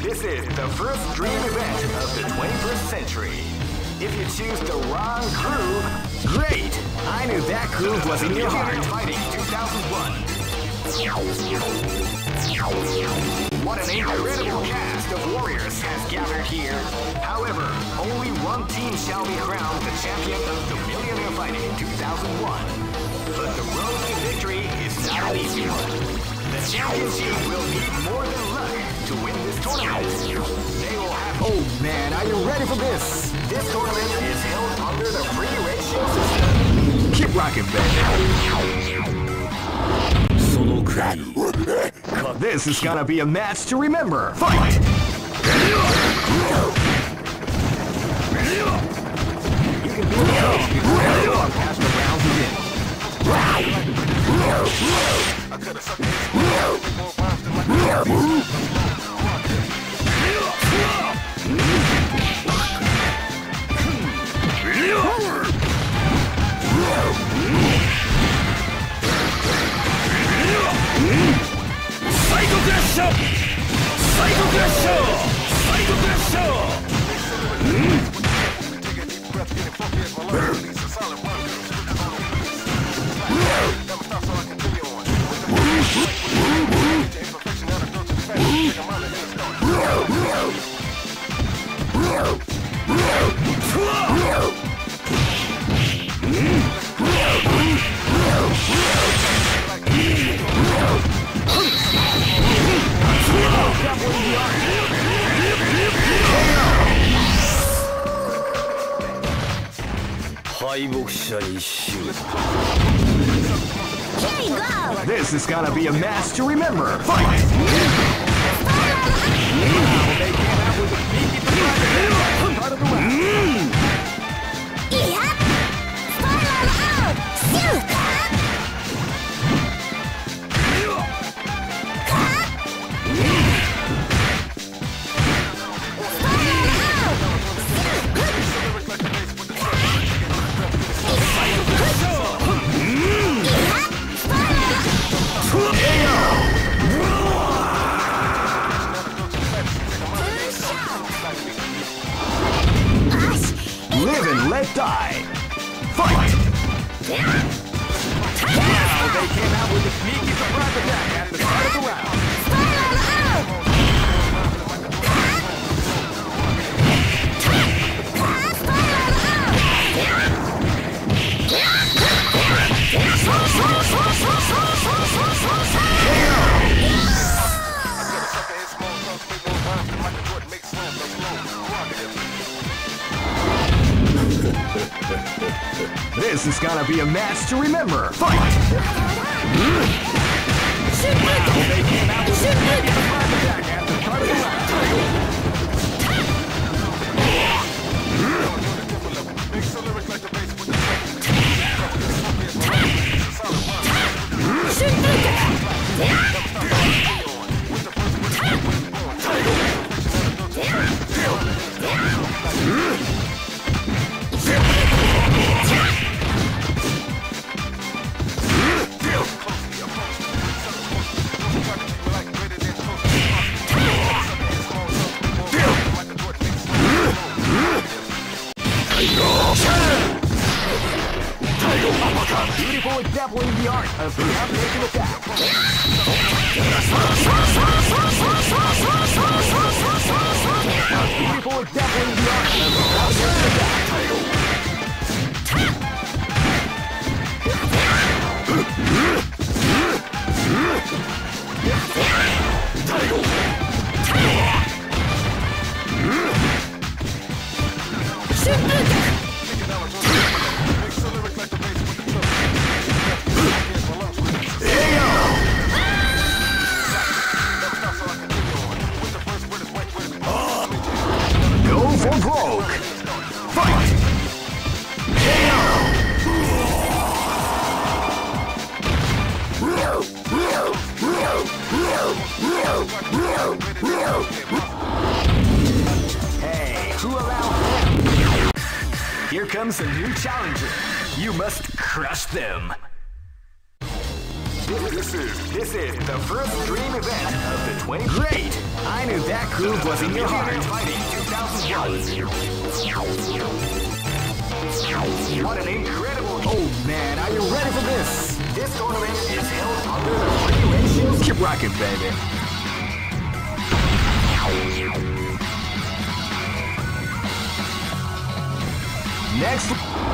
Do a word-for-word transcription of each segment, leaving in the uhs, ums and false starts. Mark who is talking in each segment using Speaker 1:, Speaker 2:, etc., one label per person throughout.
Speaker 1: This is the first dream event of the twenty-first century. If you choose the wrong groove, great! I knew that groove was in your heart. Fighting two thousand one. What an incredible cast of warriors has gathered here. However, only one team shall be crowned the champion of the Millionaire Fighting two thousand one. But the road to victory is not an easy one. The championship will need more than luck to win this tournament. They will have... Oh man, are you ready for this? This tournament is held under the free ratio system. Keep rocking, baby. This is gonna be a match to remember. Fight! You can be calm before long past the round begins. I could have sucked Psycho Crusher! Psycho Crusher! Psycho Crusher! Take a deep breath, get it funky as my lungs release a solid one. Never stop so I continue on. To imperfection, not a filter to fashion. Take a mind and then start. This is gonna be a match to remember. Fight! They came out with a sneaky surprise part of the round. Yep! Spiral out! Shoot! Live and let die. Fight! Now they came out with a sneaky surprise attack at the start of the round. This is gonna be a match to remember. Fight! They came out with a sneaky surprise attack at the start of the round. Beautiful example in the art of combination attack. Beautiful example in the art of combination for broke. Fight! Hey, who allowed them? Here comes a new challenger. You must crush them. This is this is the first dream event of the twenty. Great! I knew that groove was in your heart. Fighting two thousand one. What an incredible! Oh man, are you ready for this? This tournament is held under the free ratios. Keep rocking, baby. Next.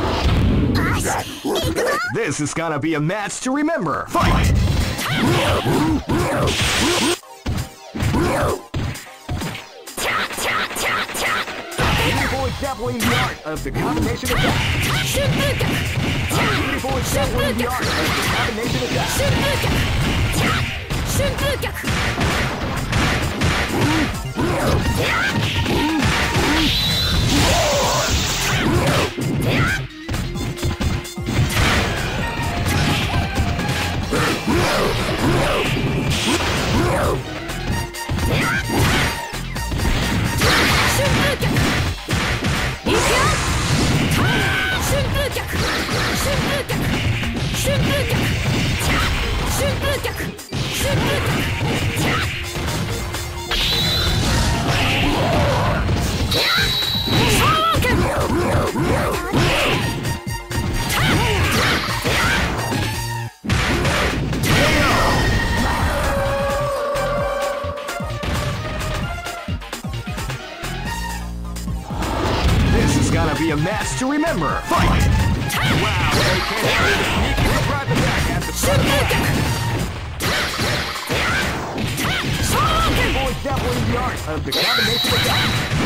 Speaker 1: This is gonna be a match to remember. Fight! Beautiful example in the art of the combination attack. Beautiful example in the art of the combination attack. This is gonna be a match to remember. Fight! Wow, they can't hit the sneaky surprise attack at the start of the round. Boy, definitely the art of the combination attack.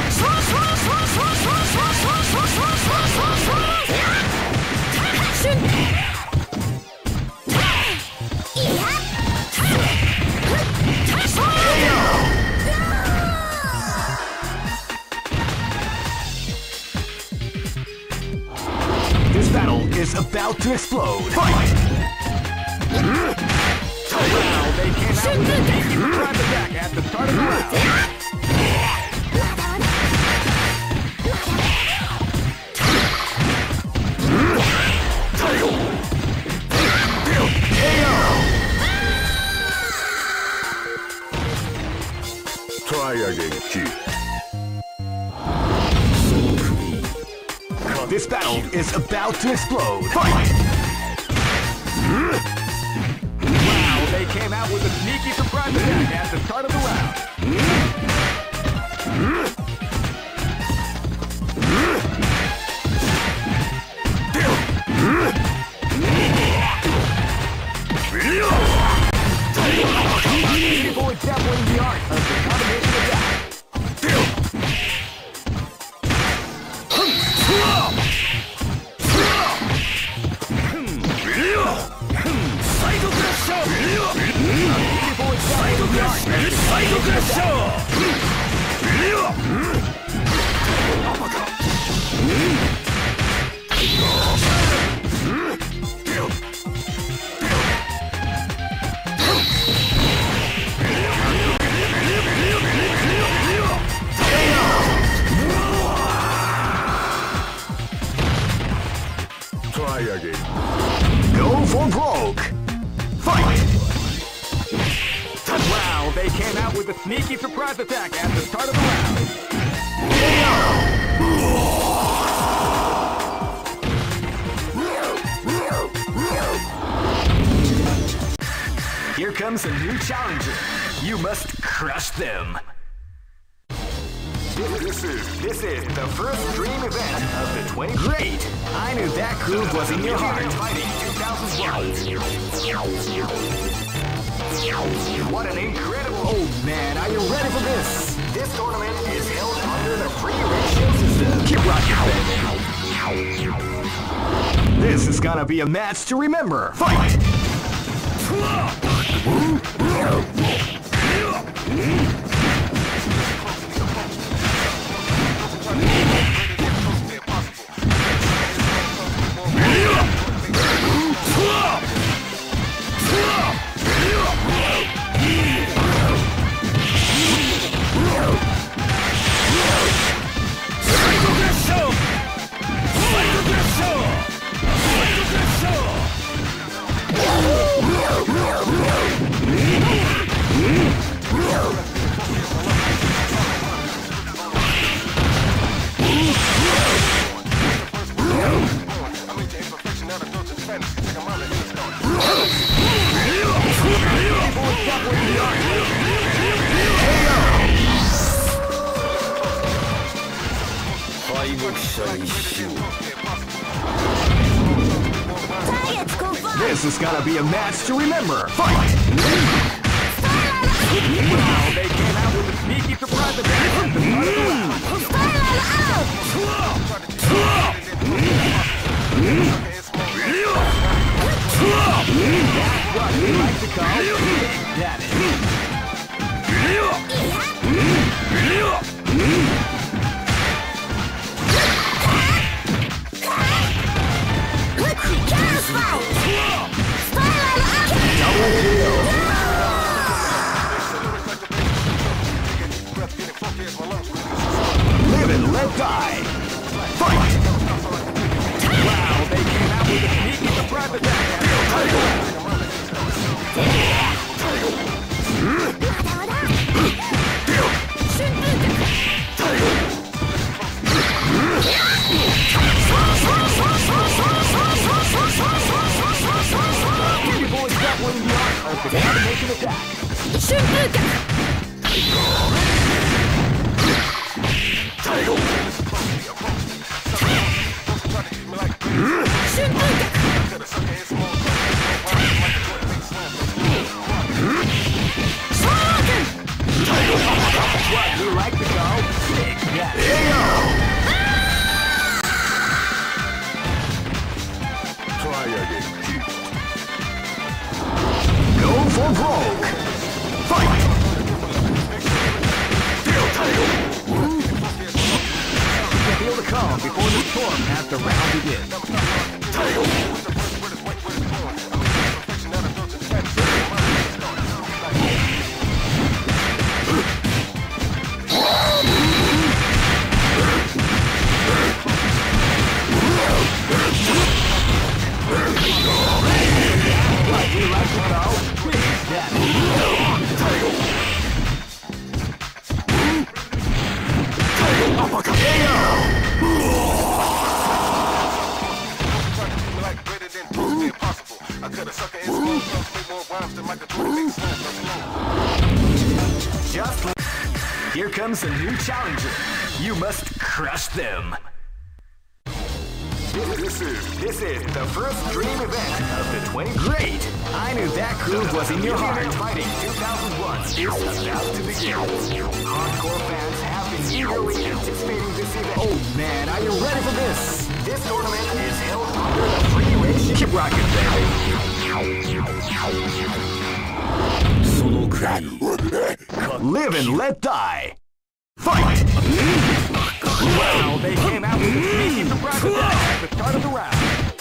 Speaker 1: This battle is about to explode. Fight! Wow, they came out with a sneaky surprise attack at the start of the round.
Speaker 2: Try again, kid.
Speaker 1: This battle is about to explode. Fight! Wow, they came out with a sneaky surprise attack at the start of the round. Beautiful example in the art of the combination attack.
Speaker 2: Try again.
Speaker 1: Go for broke. Fight! Wow, they came out with a sneaky surprise attack at the start of the round. Here comes a new challenger. You must crush them. This is this is the first dream event of the twenty. Great! I knew that groove was in your heart. Fighting two thousand one. What an incredible! Oh man, are you ready for this? This tournament is held under the free ratio system. Keep rocking, baby. This is gonna be a match to remember. Fight! This is gonna be a match to remember. Fight! Wow, they came out with a sneaky surprise attack at the start of the round. That's what we like to call big damage. Double kill. Live and let die. Fight! Wow, they came out with a sneaky surprise attack. People exappling the art of the combination attack. What we like to call big damage.
Speaker 2: Try again, kid.
Speaker 1: Go for broke. Fight! Feel the calm before the storm as the round begins. Like we like to call big damage. Just like here comes a new challenger. You must crush them. This is this is the first dream event of the twenty. Great! I knew that groove was in your heart. Fighting two thousand one is about to begin. Hardcore fans have been eagerly anticipating this event. Oh man, are you ready for this? This tournament is held under the free ratio. Keep rocking, baby. Live and let die. Fight! Wow, they came out with a sneaky surprise attack at the start of the round.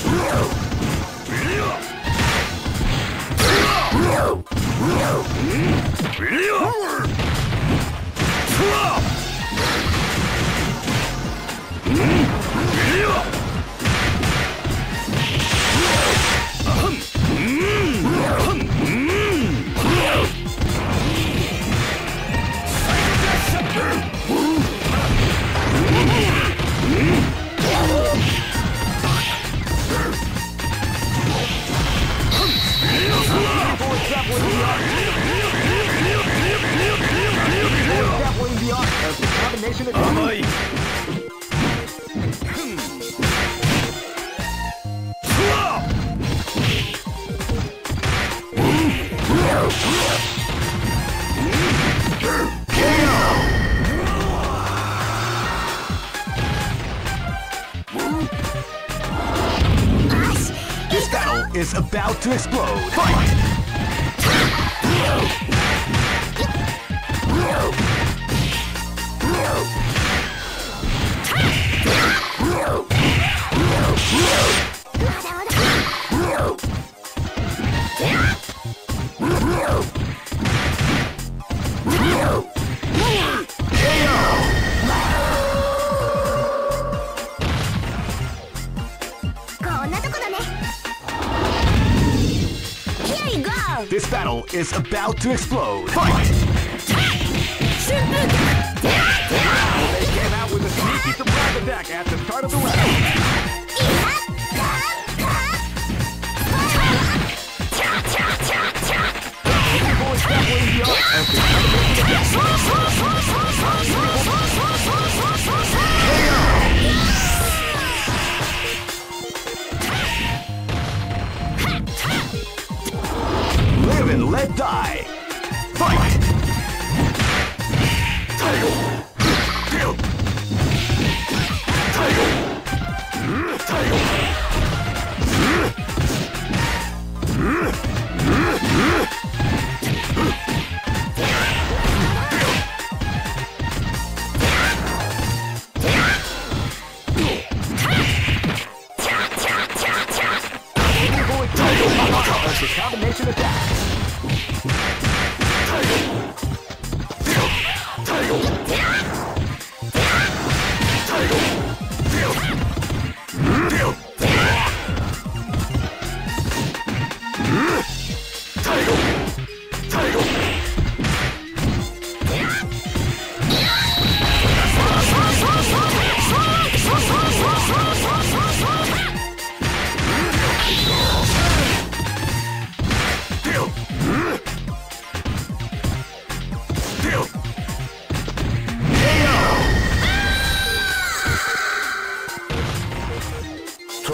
Speaker 1: The art of the combination of This battle is about to explode. Fight! This battle is about to explode. Fight! Wow, they came out with a sneaky surprise attack at the start of the round.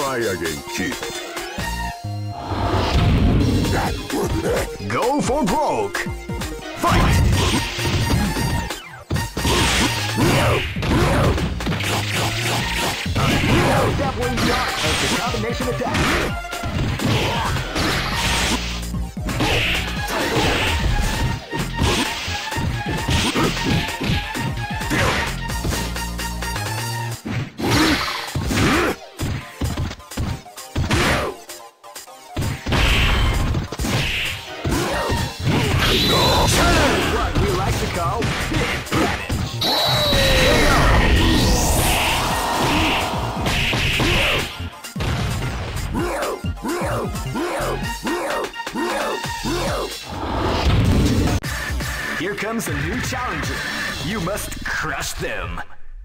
Speaker 2: Try again, kid.
Speaker 1: Go for broke. Fight! Definitely not as the combination attack. What we like to call big damage. Here comes a new challenger. You must crush them.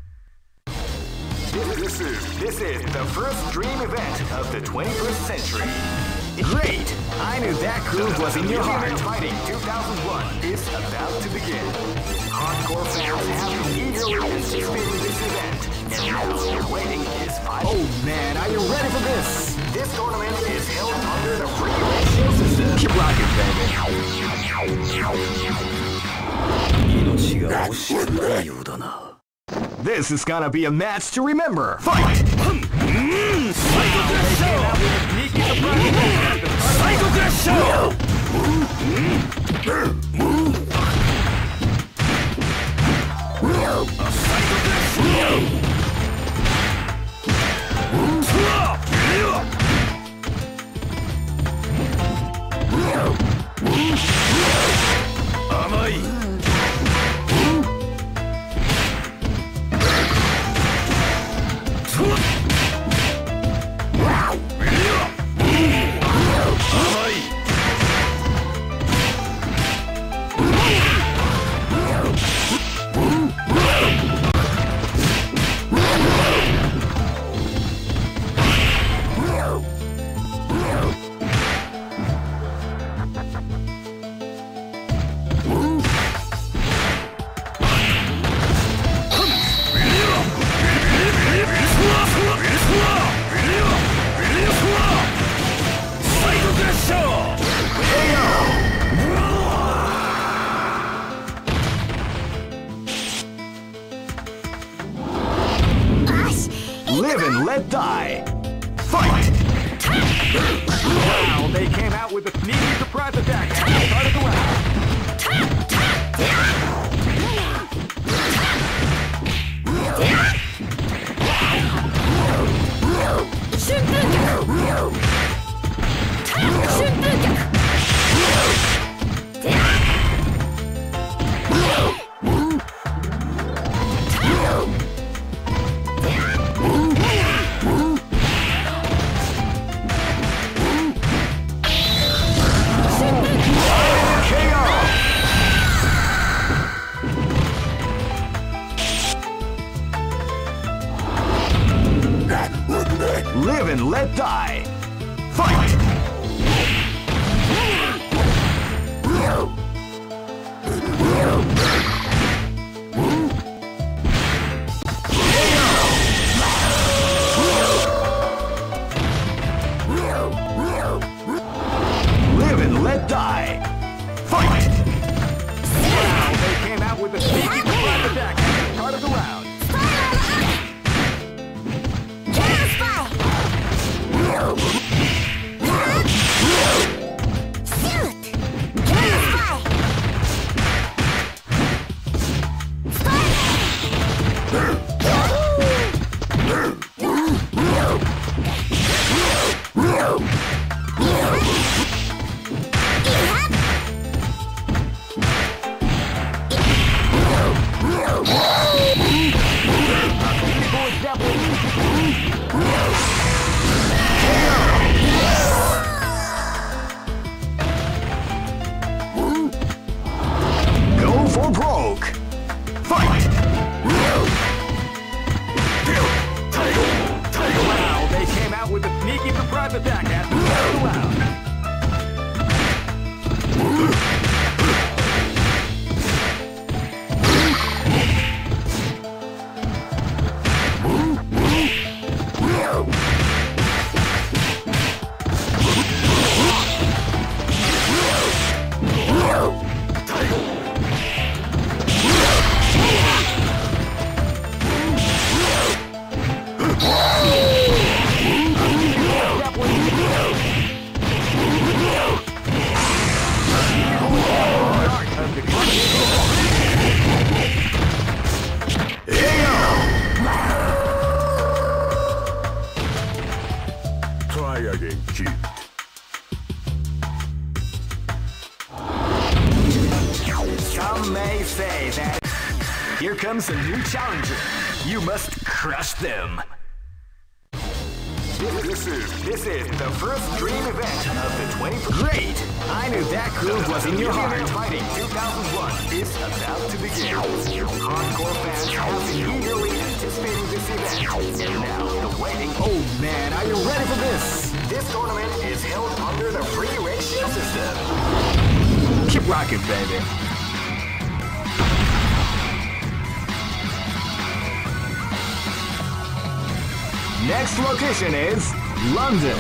Speaker 1: This is, this is the first dream event of the twenty-first century. Great! I knew that groove was in your heart. Fighting two thousand one is about to begin. Hardcore fans have been eagerly anticipating this event, and now the waiting is final. Oh man, are you ready for this? This tournament is held under the free ratio system. Keep rocking, baby. This is gonna be a match to remember. Fight! Psycho Crash! Live and let die. Fight! Wow, they came out with a sneaky surprise attack at the start of the round. Live and let die. Fight! Live and let die. Fight! Wow, they came out with a sneaky surprise attack at the start of the round. Go for broke. Fight! Here comes a new challenger. You must crush them. This is this is the first dream event of the twenty-first. Great! I knew that groove was in your heart. Fighting two thousand one is about to begin. Hardcore fans have been eagerly anticipating this event, and now the waiting. Oh man, are you ready for this? This tournament is held under the free ratio system. Keep rocking, baby. Next location is London.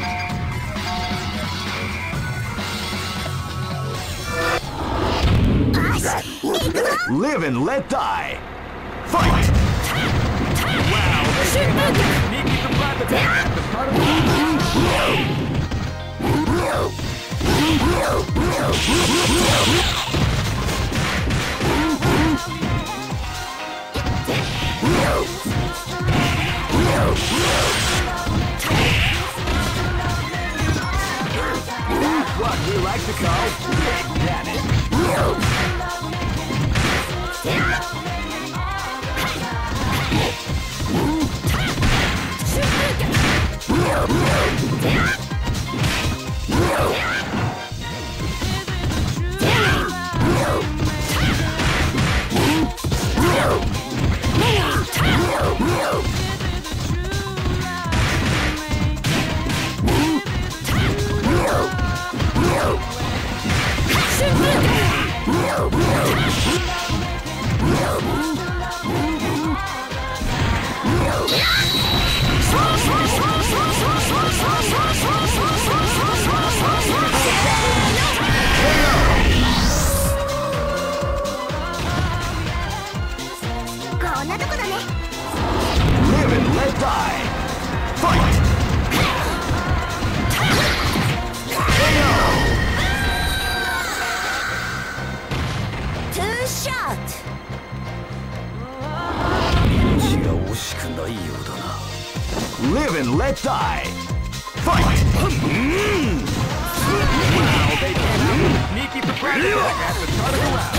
Speaker 1: Live and let die. Fight! Wow, they came out with a sneaky surprise attack at the start of the That's what we like to call big damage. Live and let die. Fight!
Speaker 3: Two shot.
Speaker 1: Live and let die. Fight! Wow, they came out with a sneaky surprise attack at the start of the round.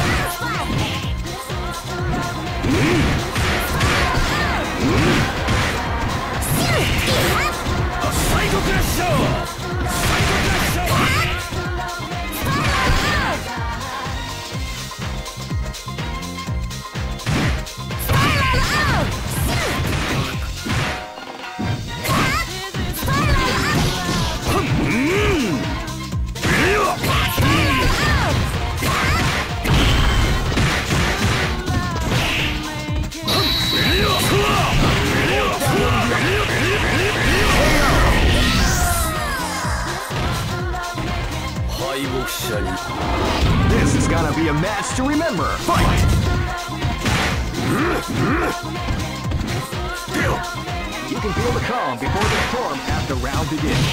Speaker 1: A Psycho Show! Psycho Show! This is gonna be a match to remember. Fight! You can feel the calm before the storm as the round begins.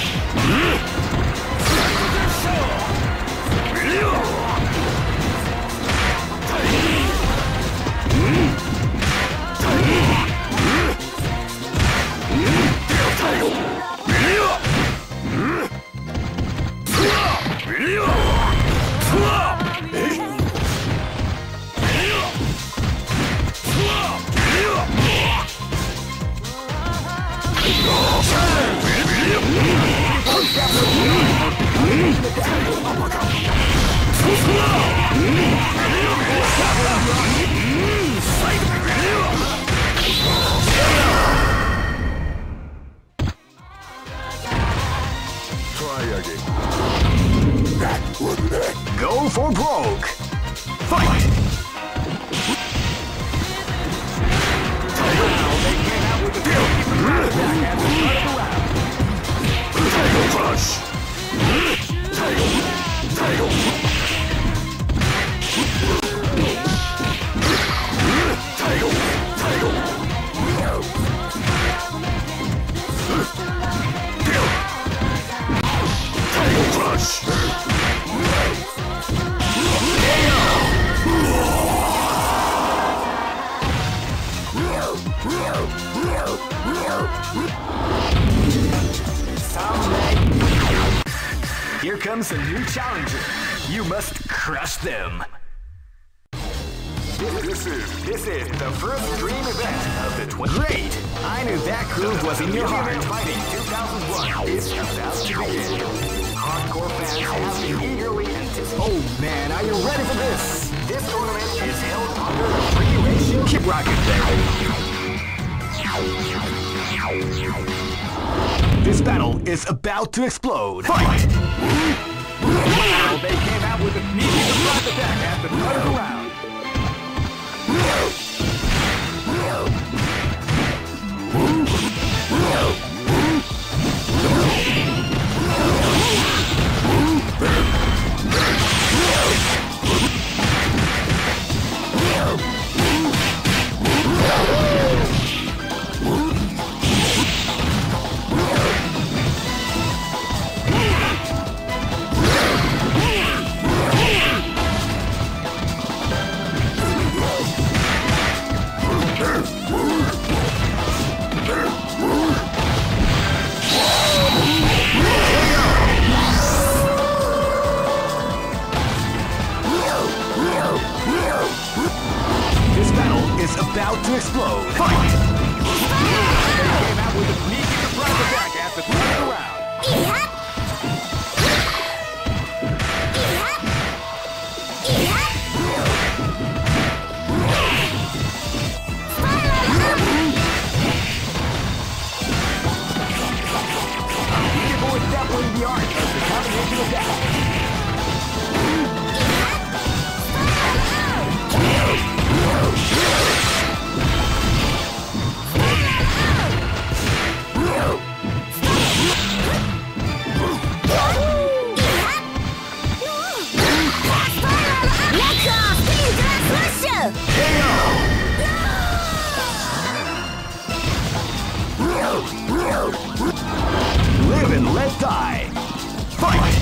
Speaker 2: Try again.
Speaker 1: Go for broke. Fight! Wow, they came out with a sneaky surprise attack at the start of the round.
Speaker 2: Tiger Crush! Tiger! Tiger! Tiger! Tiger! Tiger Crush!
Speaker 1: Here comes a new challenger. You must crush them. This is this is the first dream event of the twenty. Great! I knew that groove was in your heart. Fighting two thousand one is about to begin. Hardcore fans have been eagerly anticipating. Oh man, are you ready for this? This tournament is held under the free ratio. Keep rocking, baby. This battle is about to explode. Fight! Wow, they came out with a sneaky surprise attack at the start of the round. This battle is about to explode. Fight! They came out with a sneaky surprise attack at the start of the round. People is definitely the art of the combination attack. Live and let die. Fight!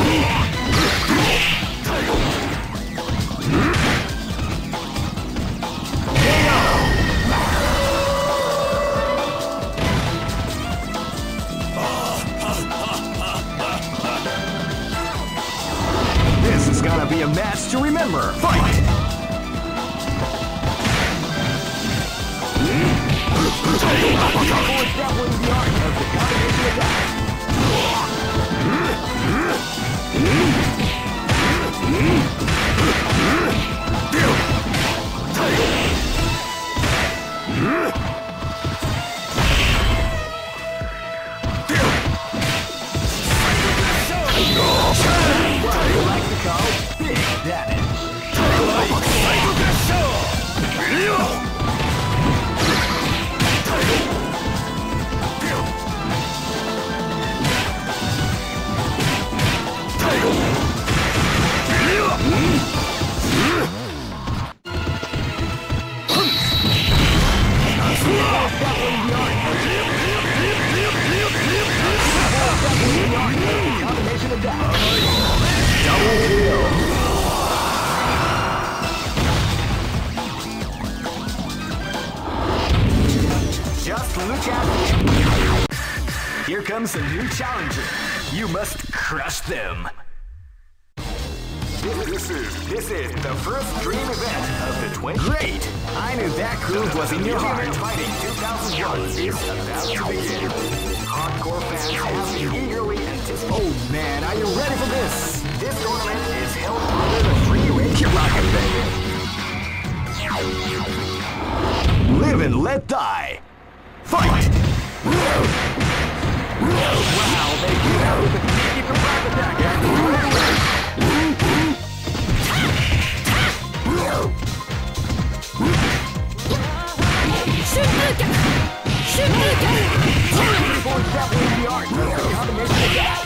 Speaker 1: This is gonna be a match to remember. Fight! Here comes a new challenger. You must crush them. This is this is the first dream event of the twenty. Great! I knew that groove was in your heart. Fighting two thousand one is about to begin. Hardcore fans have been eagerly anticipating. Oh man, are you ready for this? This tournament is held under the free ratio. Keep rocking, baby. Live and let die. Fight! Wow, they came out with a sneaky surprise attack at the start of the round. People is definitely the art of the combination attack.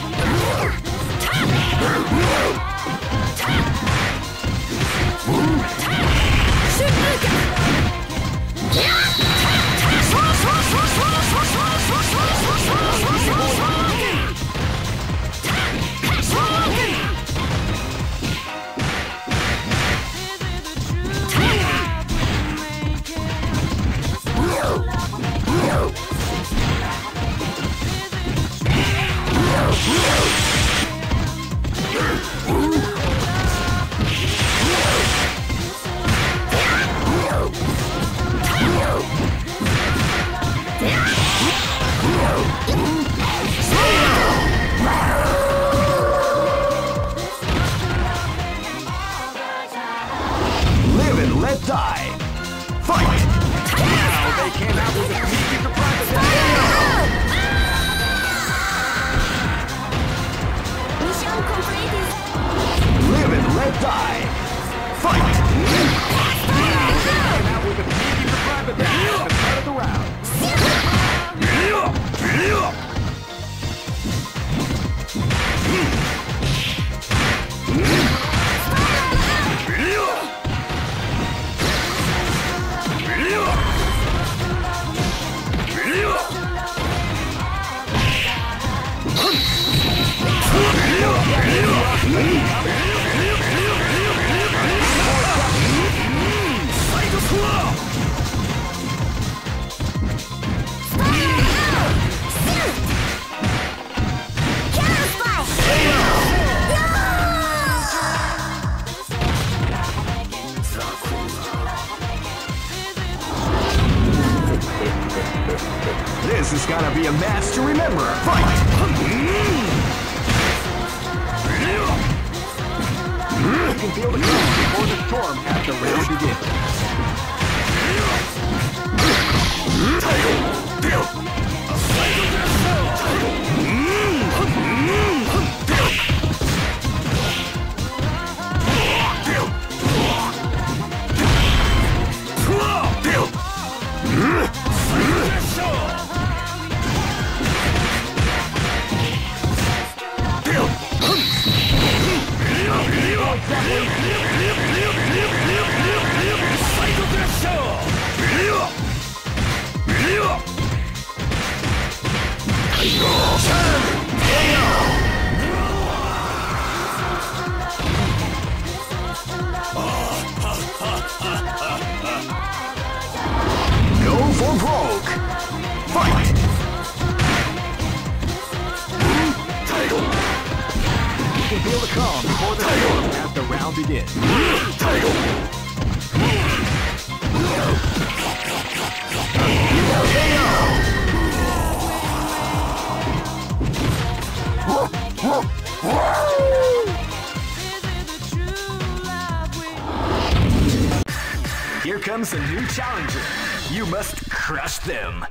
Speaker 1: they came out with a sneaky surprise attack.
Speaker 3: Mission completed.
Speaker 1: Live and let die. Fight! Now they came out with a sneaky surprise attack at the start of the round. This is gonna be a match to remember. Fight! You can feel the calm before the storm as the round begins. Go for broke. Fight! You can feel the calm before the storm as the round begins. Here comes a new challenger. You must crush them.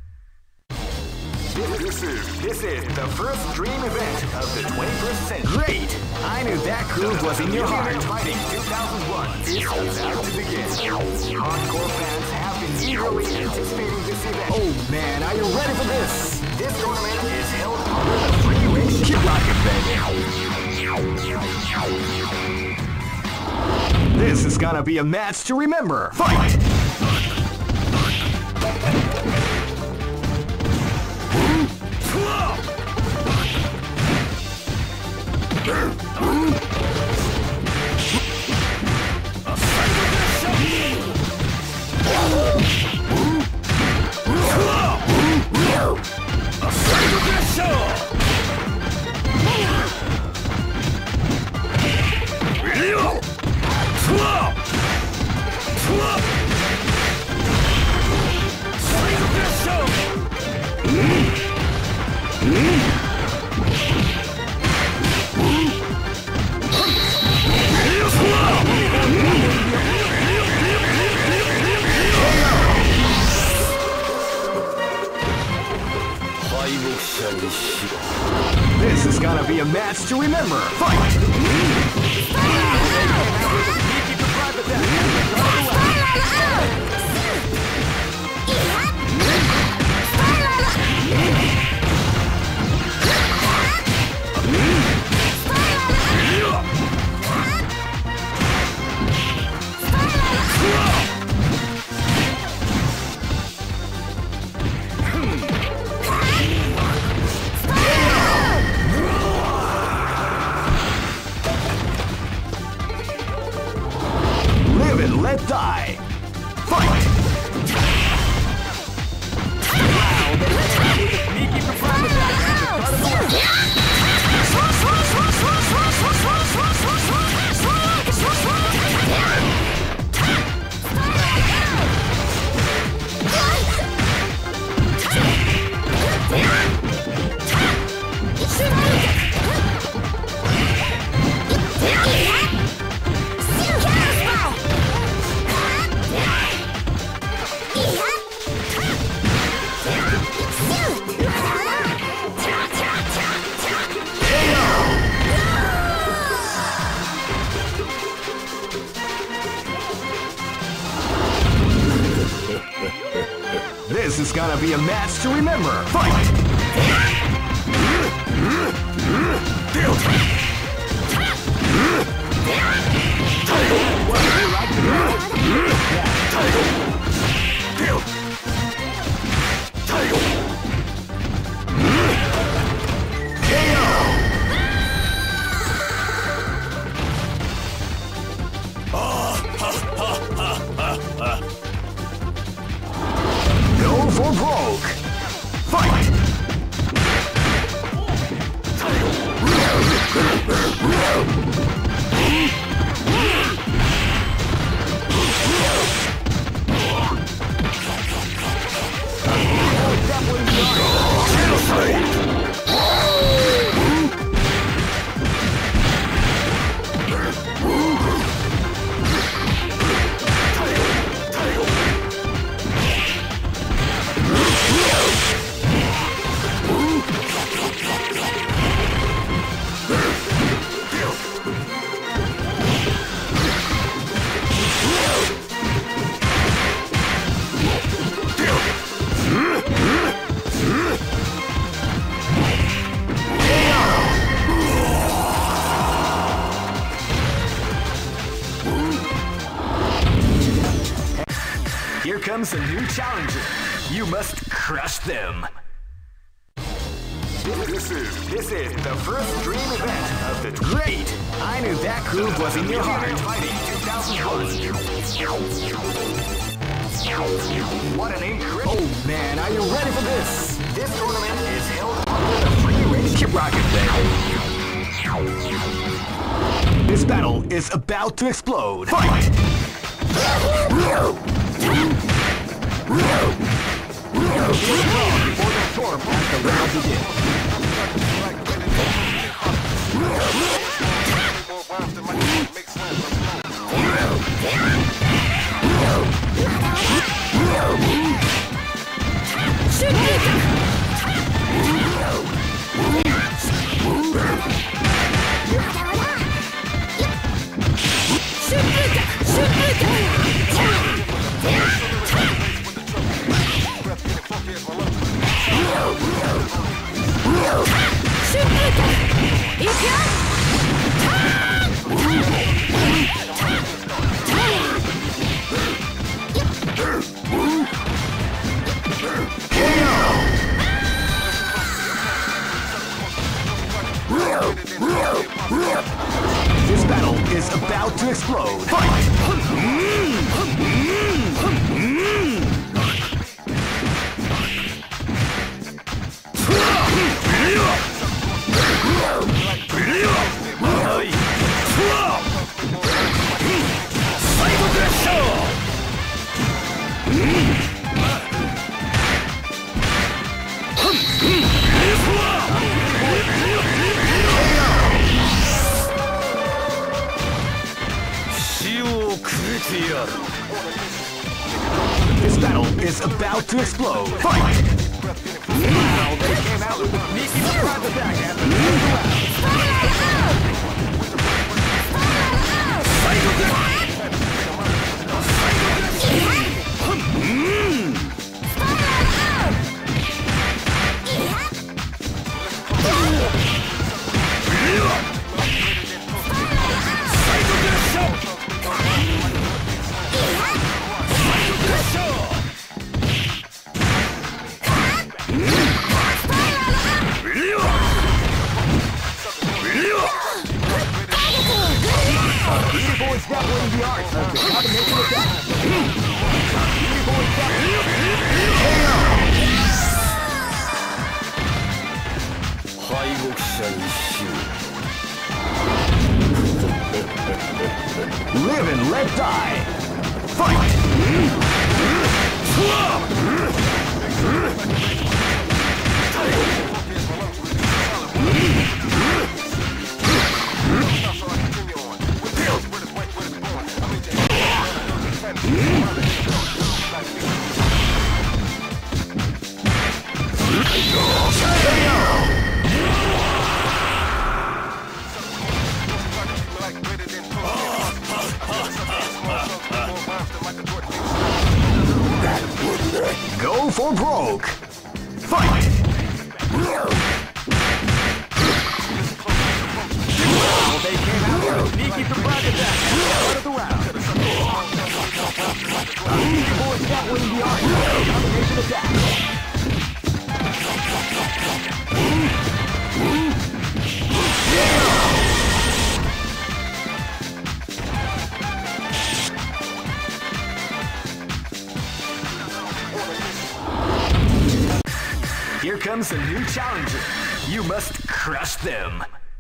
Speaker 1: This is, this is the first dream event of the twenty-first century. Great! I knew that groove was in your heart. Fighting two thousand one is about to begin. Hardcore fans have been eagerly anticipating this event. Oh man, are you ready for this? This tournament is held under the free ratio. Keep rocking, baby. This is gonna be a match to remember. Fight! This is gonna be a match to remember. Fight! Live and let die. Fight! This is gonna be a match to remember. Fight! Go for broke. Fight! Here comes a new challenger. You must crush them. This is this is the first dream event of the great. I knew that groove was in your heart. Fighting two thousand one. What an incredible! Oh man, are you ready for this? This tournament is held under the free range. Keep rocking, baby. This battle is about to explode. Fight! Before the storm as the round begins. This battle is about to explode. Fight! This battle is about to explode. Fight! Wow, they came out with a sneaky surprise attack at the end of the round. Boys dabbling the arts of the combination attack. Boys Live and let die. Fight! for broke! Fight! Well, they came out with a sneaky surprise attack at the start of the round. Easy boys got winning the art of combination attack. Here comes a new challenger. You must crush them.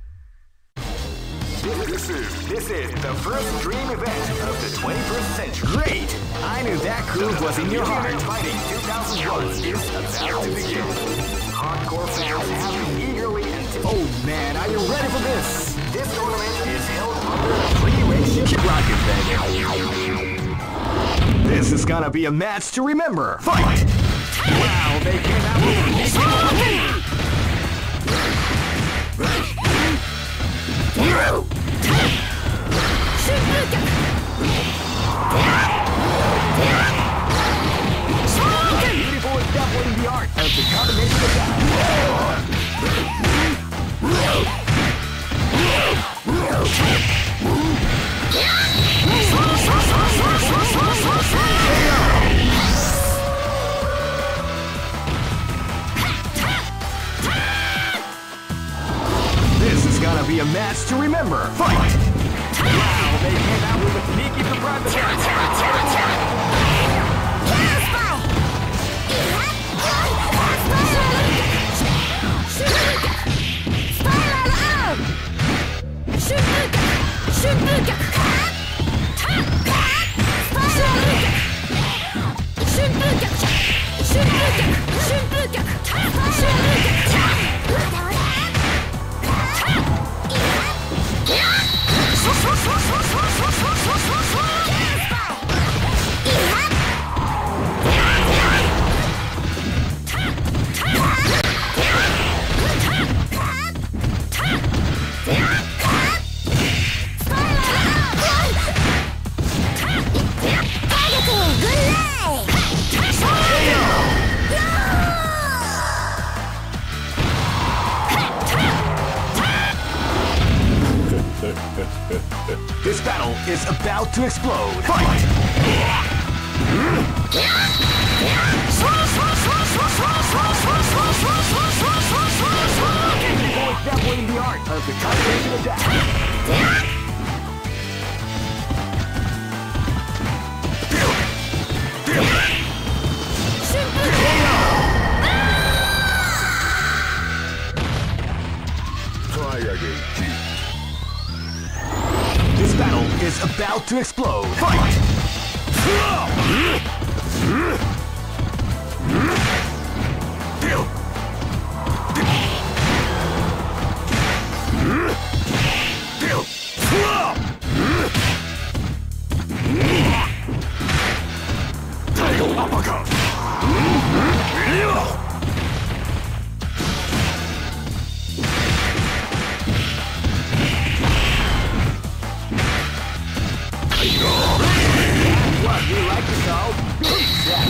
Speaker 1: This is, this is the first dream event of the twenty-first century. Great! I knew that groove was in your heart. Fighting two thousand one is about to begin. Hardcore fans have been eagerly anticipating. Oh man, are you ready for this? This tournament is held under a free ratio. Keep rocking, baby. This is gonna be a match to remember. Fight! Wow, they came out with a beautiful is definitely the art of the combination attack. This is gonna be a match to remember. Fight! Wow, they came out with a sneaky surprise attack. This battle is about to explode. Fight! Boys definitely the art of the combination attack.
Speaker 2: Try again.
Speaker 1: This battle is about to explode. Fight!
Speaker 2: Tiger uppercut.
Speaker 1: What we like to call Big Zap.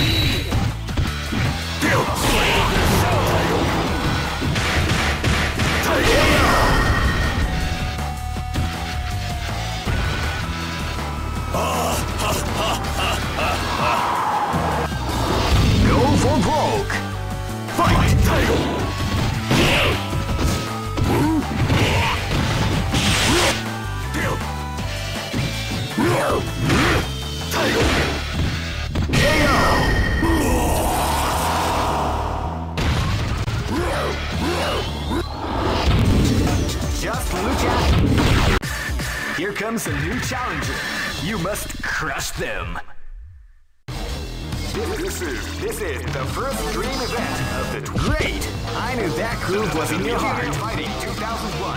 Speaker 1: Go for broke. Fight! Tiger. Just look at it. Here comes a new challenger. You must crush them. This, this is this is the first dream event of the great. I knew that groove was in your heart. Fighting two thousand one.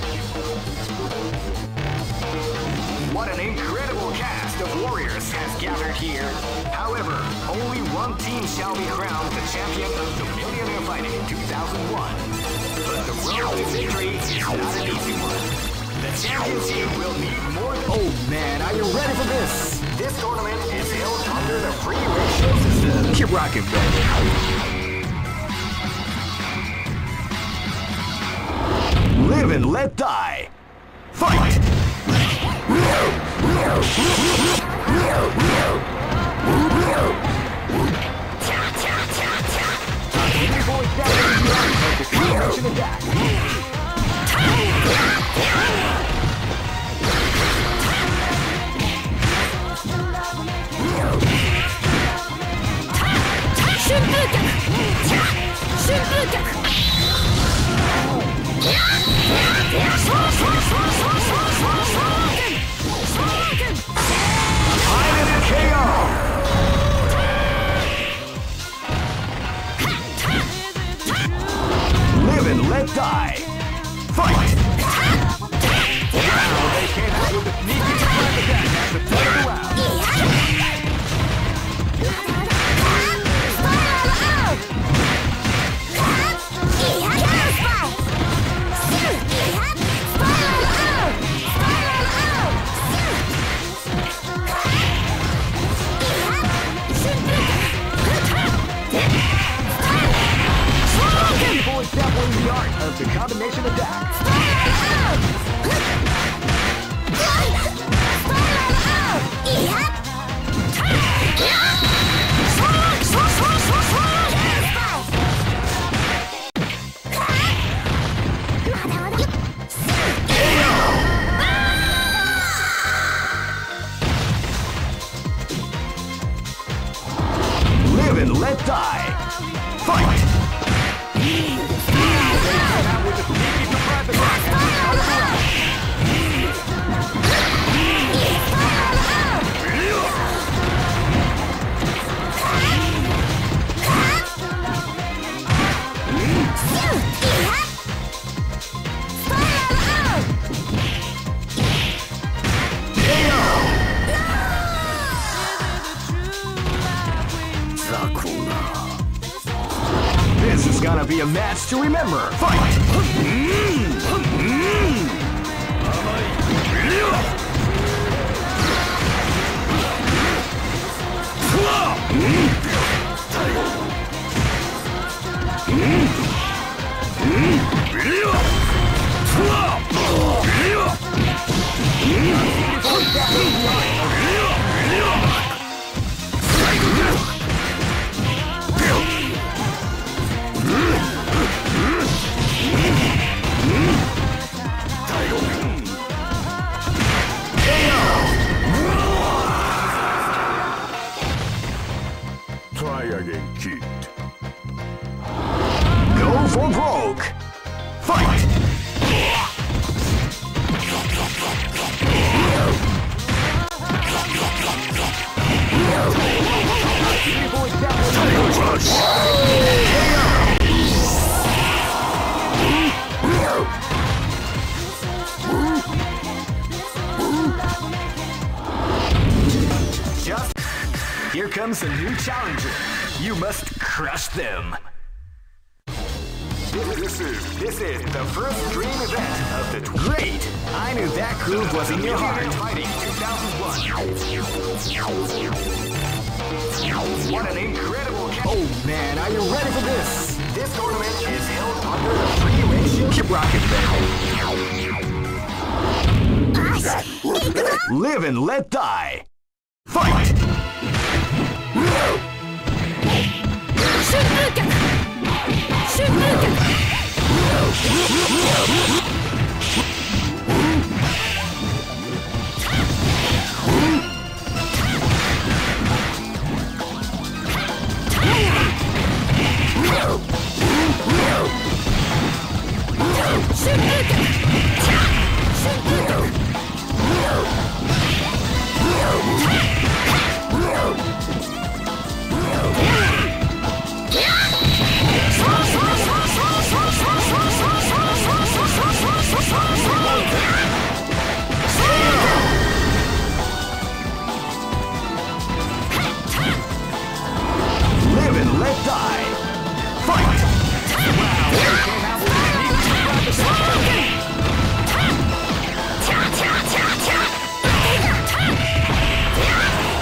Speaker 1: What an incredible cast of warriors has gathered here. However, only one team shall be crowned the champion of the Millionaire Fighting two thousand one. But the road to victory is not an easy one. The champion team will need more. Oh man, are you ready for this? This tournament is held under the free ratio system.
Speaker 2: Keep rocking, baby.
Speaker 1: Live and let die. Fight! Live and let die. Fight! Wow, they came out with a sneaky surprise attack at the start of the round. People establishing the art of the combination attack. Live and let die. Fight! This is gonna be a match to remember. Fight!
Speaker 2: Try again, kid.
Speaker 1: Go for broke. Fight! Just here comes a new challenger. You must crush them. This is this is the first dream event of the great. I knew that groove was in your heart. Fighting two thousand one. What an incredible! Oh man, are you ready for this? This tournament is held under the free ratio. Keep rocking, baby. Live and let die. Fight! Live and let die. Fight! Wow!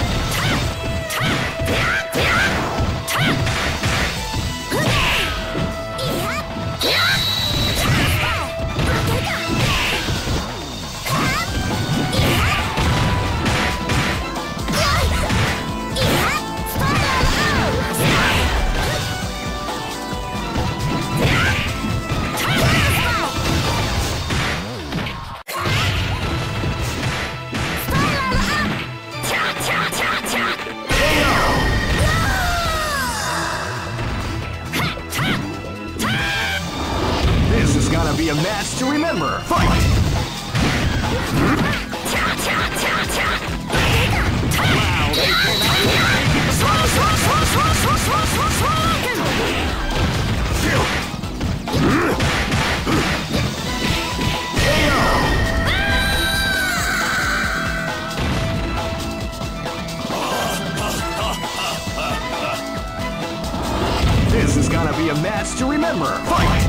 Speaker 1: a match to remember. Fight! Wow, they came out This is gonna be a match to remember. Fight!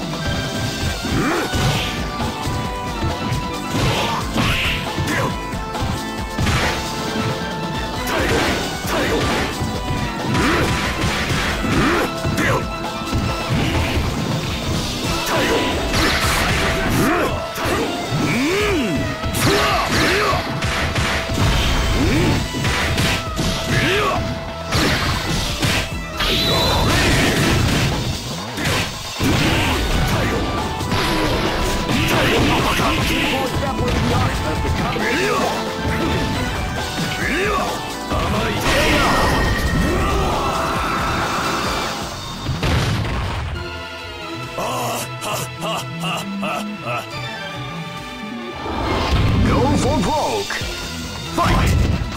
Speaker 1: Go for broke! Fight!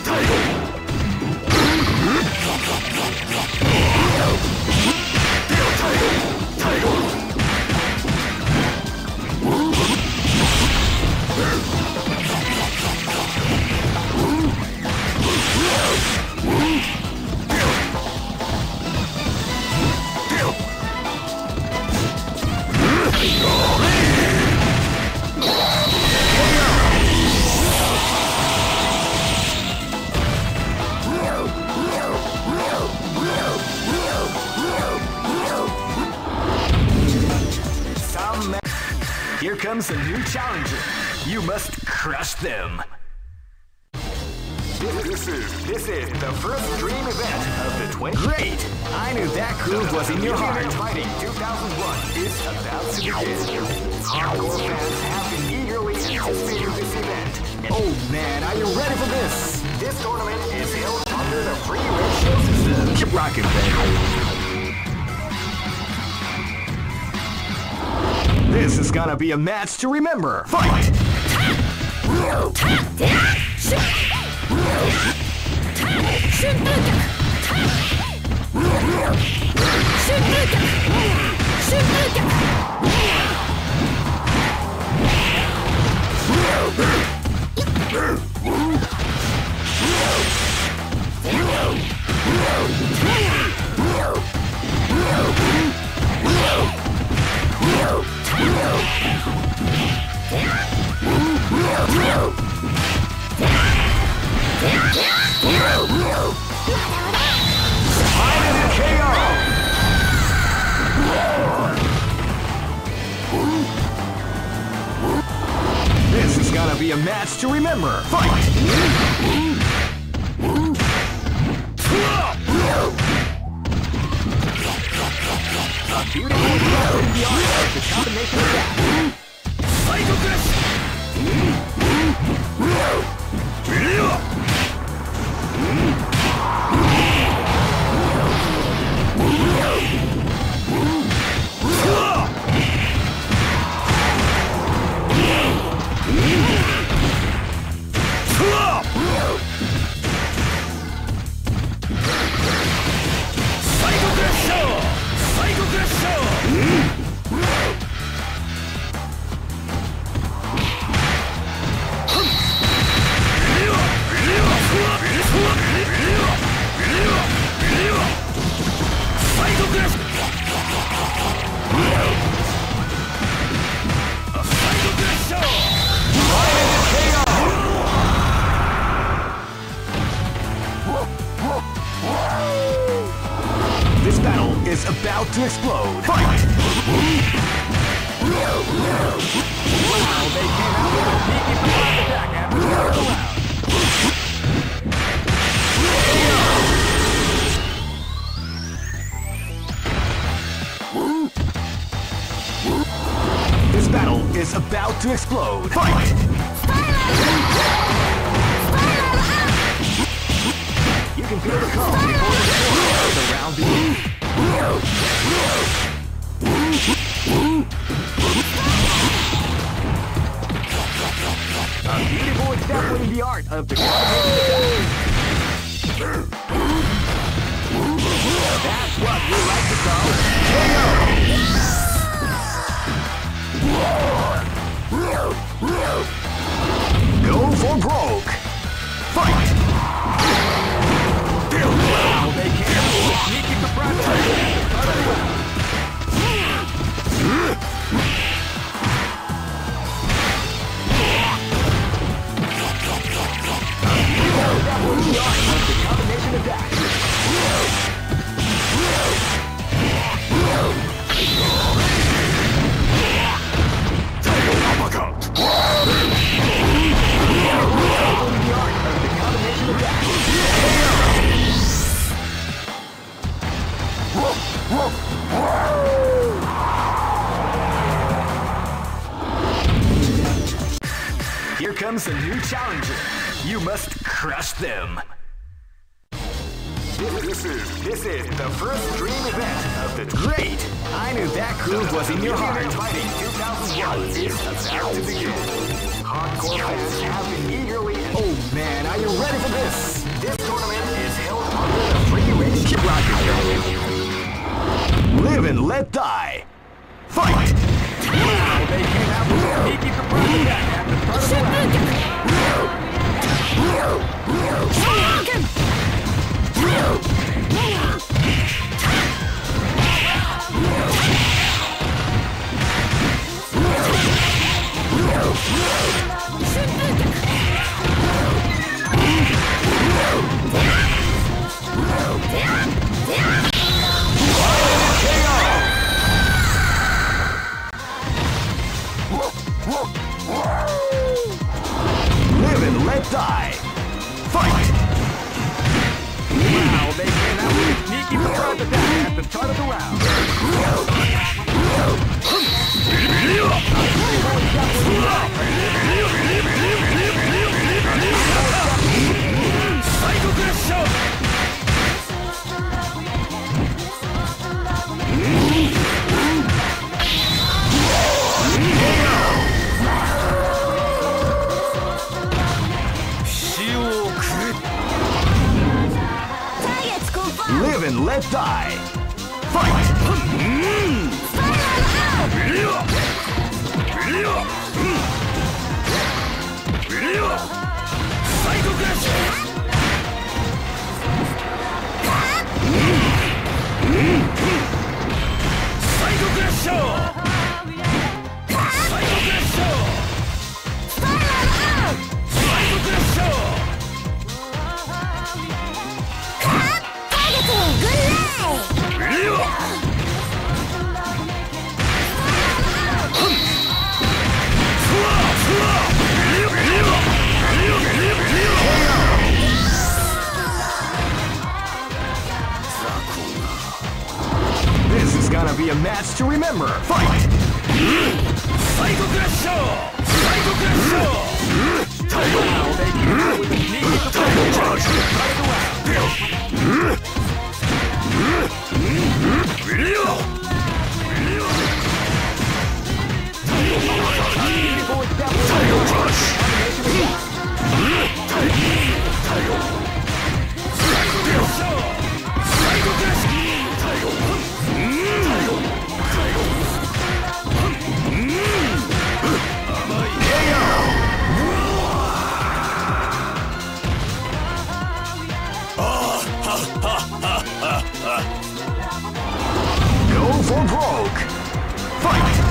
Speaker 1: Here comes a new challenger. You must crush them. This is this is the first dream event of the twenty. Great! I knew that groove was in your heart. Fighting two thousand one is about to begin. Hardcore fans have been eagerly anticipating this event. Oh man, are you ready for this? This tournament is held under the free ratio system. Keep rocking, baby. This is gonna be a match to remember. Fight! Final K O! This is gonna be a match to remember. Fight! A beautiful throw in the art of the combination attack. Psycho Crash! This battle is about to explode. Fight! Wow, they came out with a sneaky surprise attack after the first round. This battle is about to explode. Fight! You can feel the calm before the storm as the round begins. of the combination attack. That's what we like to call K O. Go for broke. Fight! Wow, they can't sneaky surprise. That was the art of the combination attack. Tiger uppercut. The art of the combination attack. Here comes a new challenger. You must crush them. This is this is the first dream event of the great. I knew that groove was in your heart. Fighting two thousand one is about to begin. Hardcore fans have been eagerly. Oh man, are you ready for this? This tournament is held under the free range Kid Rocket. Live and let die. Fight! Wow, they came out with a sneaky surprise attack at the start of the round. Live and let die. Fight! Wow, they came out with a sneaky surprise attack at the start of the round. Live and let die. Fight! This is gonna be a match to remember. Fight! Psycho Crash! Psycho Crash! Wow, they came out with a sneaky surprise charge. Tiger Crush! Go for broke! Fight!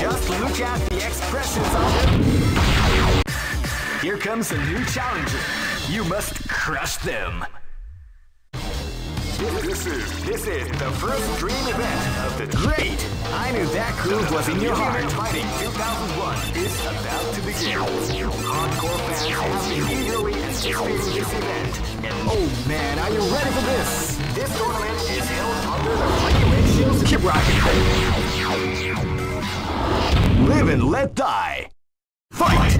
Speaker 1: Just look at the expressions of them. Here comes a new challenger. You must crush them. This is this is the first dream event of the great. I knew that groove was in your heart. Fighting two thousand one is about to begin. Hardcore fans have been eagerly anticipating this event. And oh man, are you ready for this? This tournament is held under the free ratios. Keep rocking, baby. Live and let die. Fight!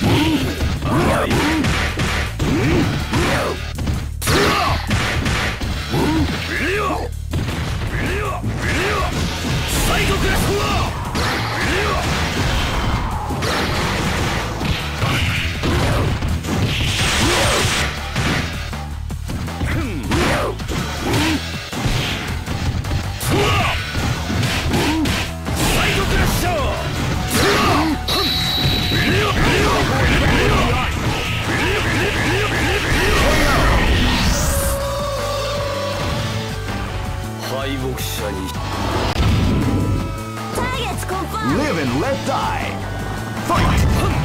Speaker 1: Live and let die. Fight!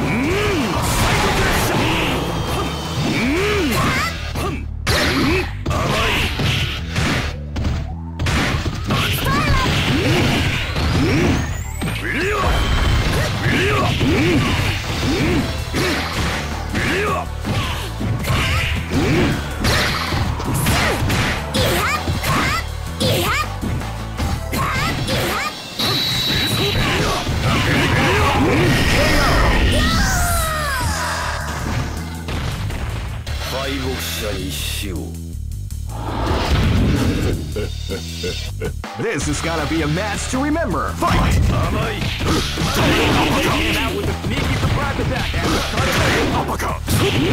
Speaker 1: This is gonna be a match to remember. Fight! Came out with a sneaky surprise attack and started an uppercut.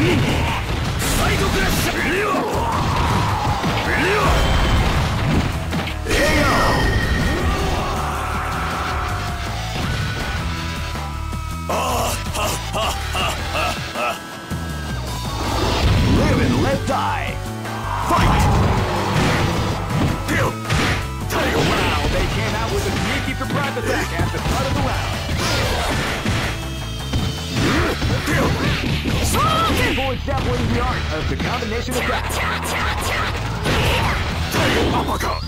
Speaker 1: Live and let die. Fight! Wow, they came out with a sneaky surprise attack at the start of the round. People establishing the art of the combination attack. Uppercut.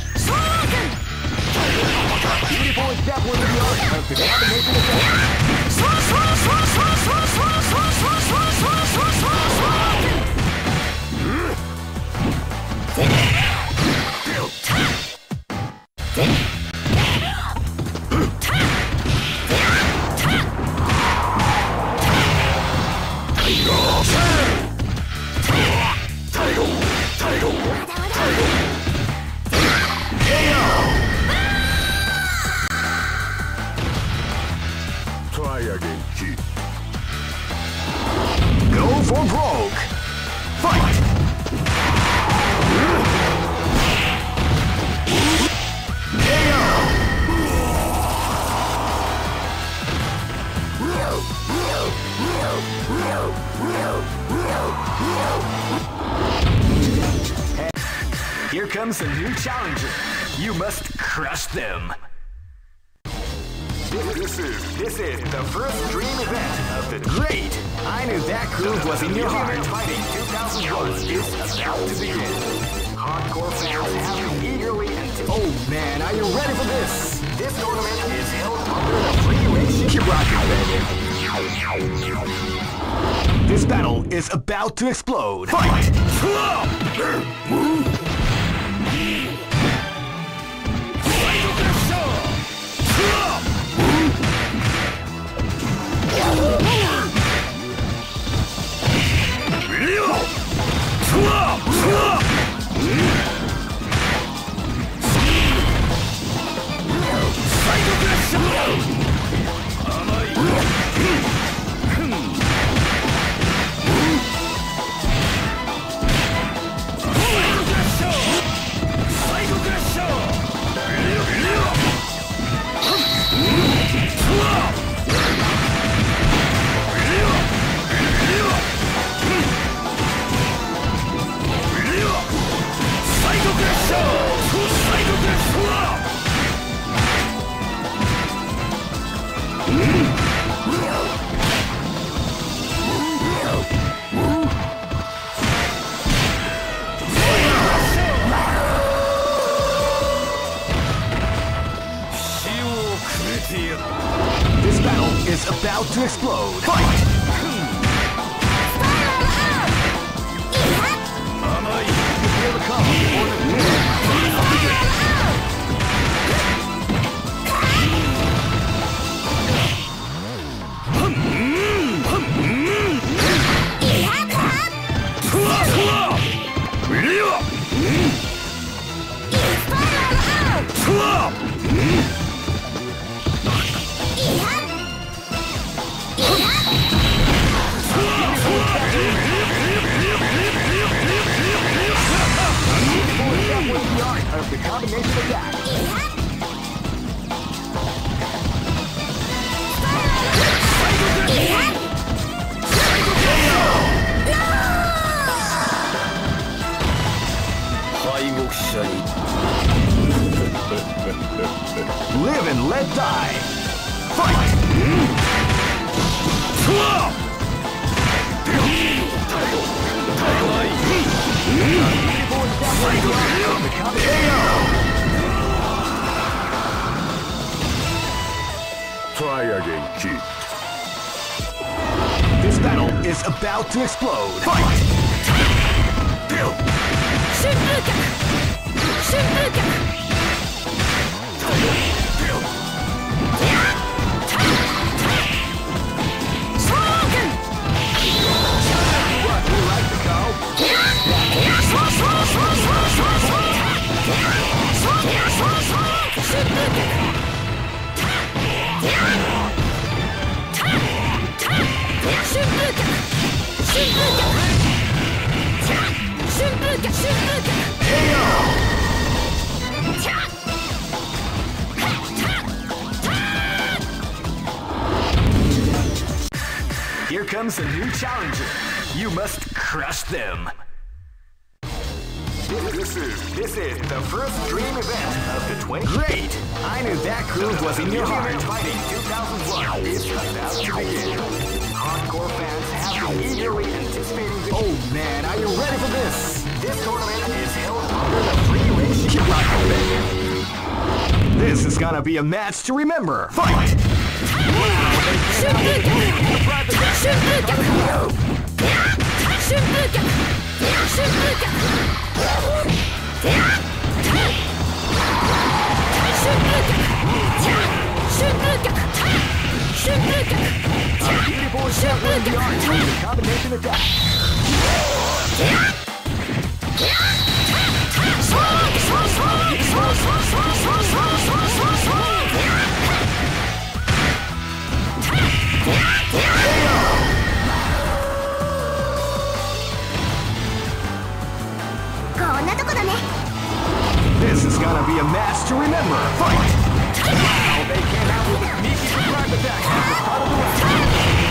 Speaker 1: Beautiful establishing the art of the combination attack.
Speaker 2: Try again, kid.
Speaker 1: Go for broke. Fight! Here comes a new challenger. You must crush them. This is this is the first dream event of the great. I knew that groove was in your heart. Fighting two thousand one is about to begin. Hardcore fans have been eagerly anticipating. Oh man, are you ready for this? This tournament is held under the free ratio. Keep rocking, baby. This battle is about to explode. Fight! This battle is about to explode. Fight! Feel the call for the win. Of the combination attack. Live and let die. Fight!
Speaker 2: Try again, kid.
Speaker 1: This battle is about to explode. Fight! Here comes a new challenger. You must crush them. This is this is the first dream event of the twenty. Great! I knew that groove was in your heart. Fighting two thousand one is about to begin. Hardcore fans have been eagerly anticipating the. Oh man, are you ready for this? This tournament is held under the free ratio. Keep rocking, baby. This is gonna be a match to remember. Fight! Combination attack. This is gonna be a match to remember. Fight! Wow, they came out with a sneaky surprise attack at the start of the round.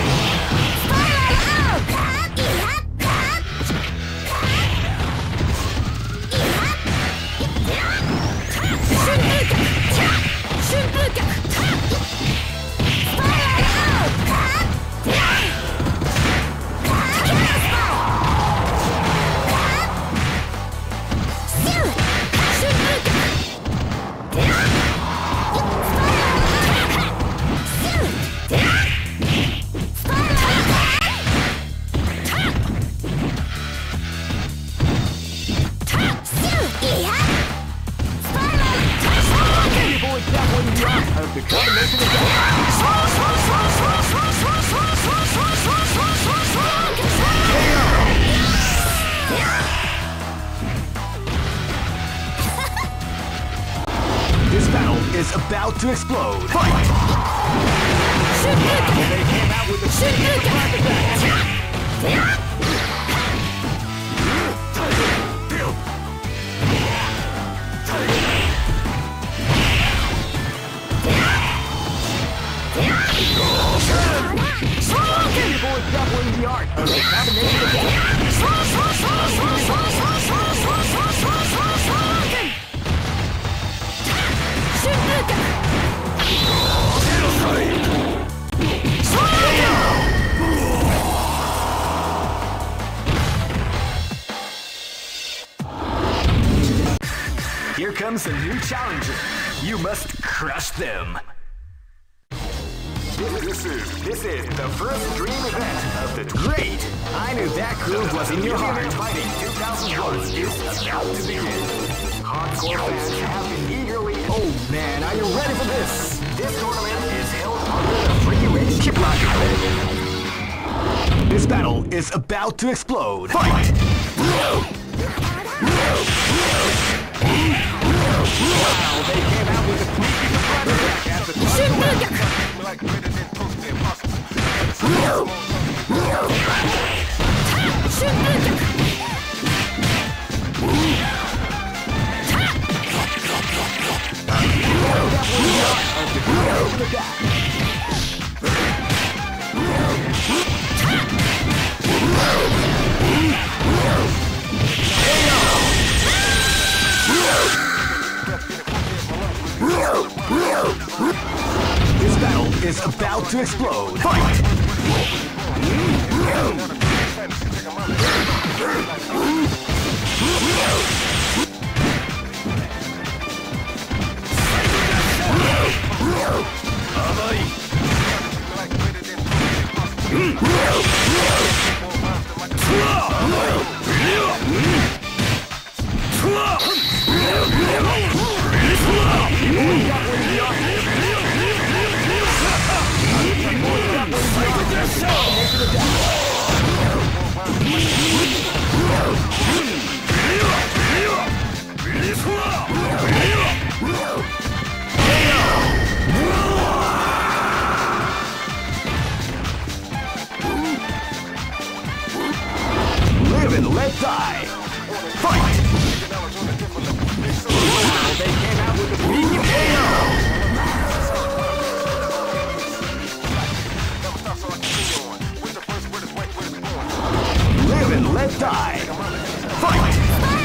Speaker 1: The combination This battle is about to explode. Fight! They came out with a surprise attack. Doubling the art of the combination attack. comes a new challenger. You must crush them. This is, this is the first dream event of the great. I knew that groove was in your heart. Fighting two thousand one is about to begin. Hardcore fans have been eagerly. Oh man, are you ready for this? This tournament is held under the free range kick rocket. This battle is about to explode. Fight! Wow, they came out with a sneaky surprise attack at the top. Like this battle is about to explode. Fight! Live and let die. Fight! They came out with a sneaky K O. Live and let die. Fight!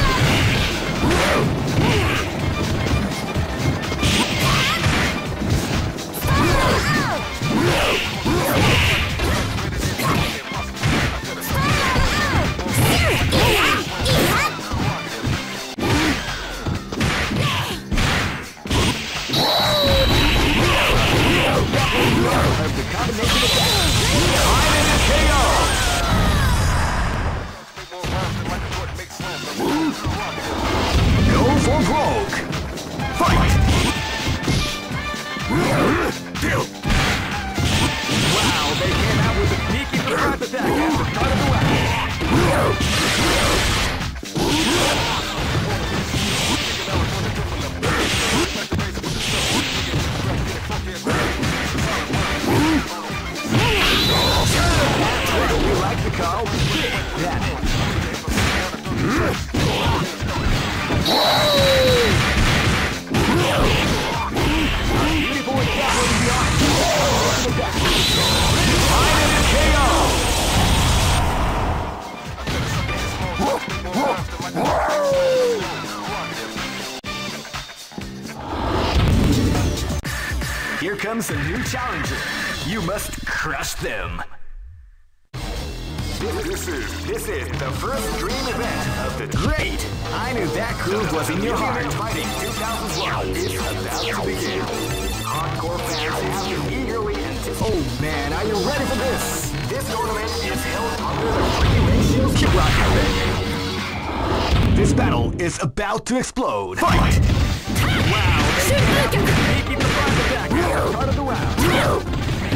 Speaker 1: Go for broke. Fight! Wow, they came out with a sneaky surprise attack at the start of the round. We like to call Big Daddy. Here comes a new challenger. You must crush them. This is, this is the first dream event of the great. I knew that groove was in your heart. Fighting two thousand one is about to begin. Hardcore fans have been eagerly anticipating. Oh man, are you ready for this? This tournament is held under the free ratio kick rocket. This battle is about to explode. Fight! Wow, they came out with a sneaky surprise attack at the start of the round.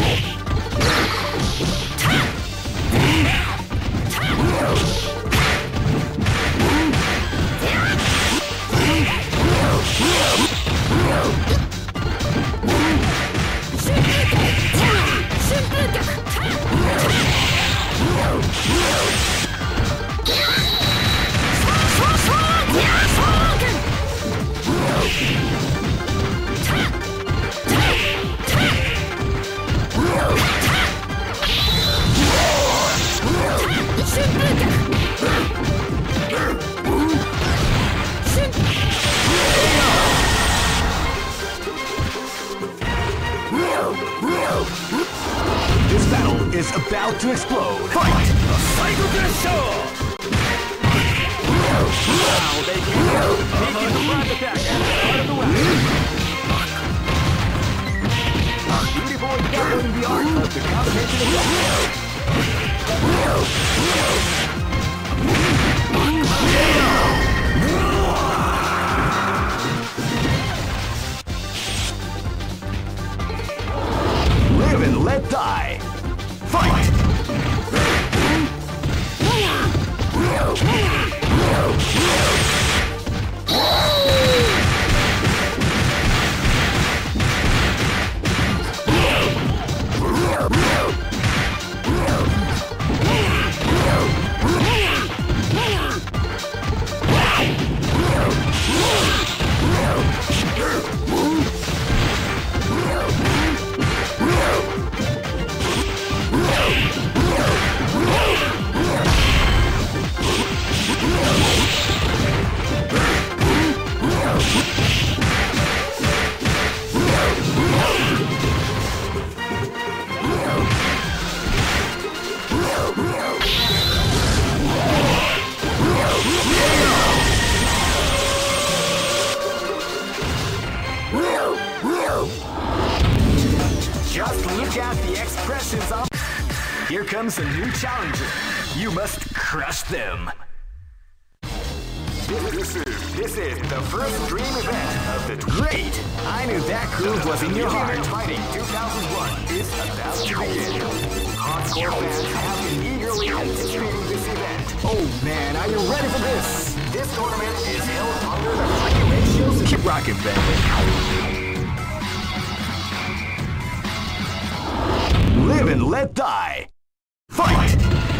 Speaker 1: This battle is about to explode. Fight! Wow, they came out with a sneaky surprise attack at the start of the round. Beautiful example in the art of the combination attack. Live and let die. Fight! Just look at the expressions of... Here comes a new challenger. You must crush them. This, this, is, this is the first dream event of the... Great! I knew that groove was in your heart. Fighting two thousand one is about to begin. Hardcore fans have been eagerly anticipating this event. Oh man, are you ready for this? This tournament is held under the free ratios. Keep rocking, baby. Live and let die. Fight!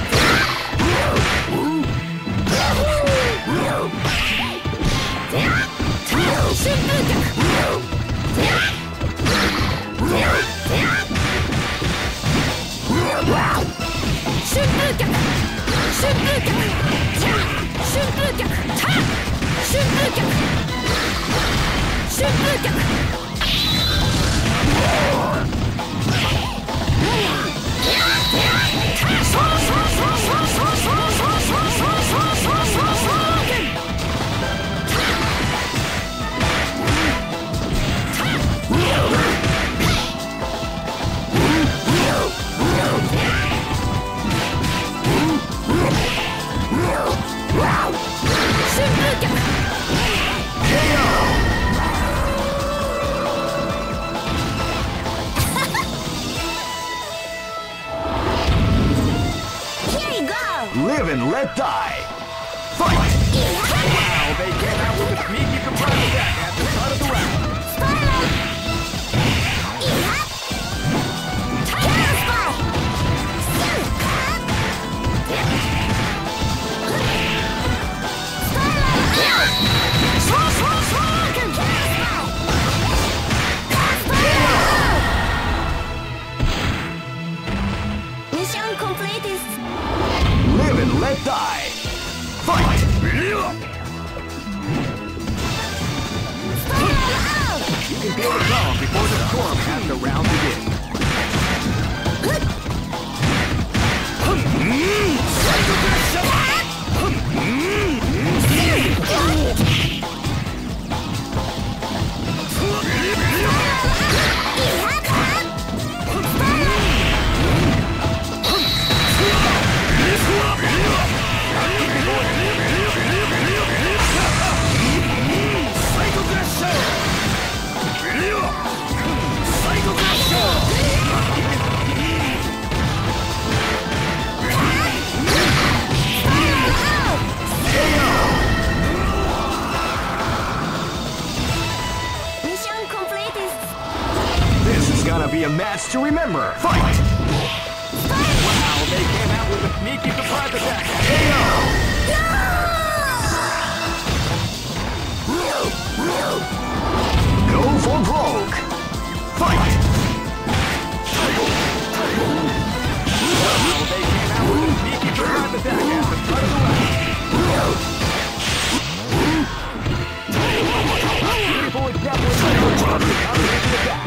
Speaker 1: Live and let die. Fight! Wow, they came out with a sneaky surprise attack at the start of the round.
Speaker 3: Mission completed.
Speaker 1: Live and let die. Fight! You can feel the calm before the storm as the round begins.
Speaker 3: Mission completed.
Speaker 1: This is gonna be a match to remember. Fight! Wow, they came out with a sneaky surprise attack. K O! Go for broke. Fight! Wow, they came out with a sneaky surprise attack at the start of the round. Beautiful example of the combination attack.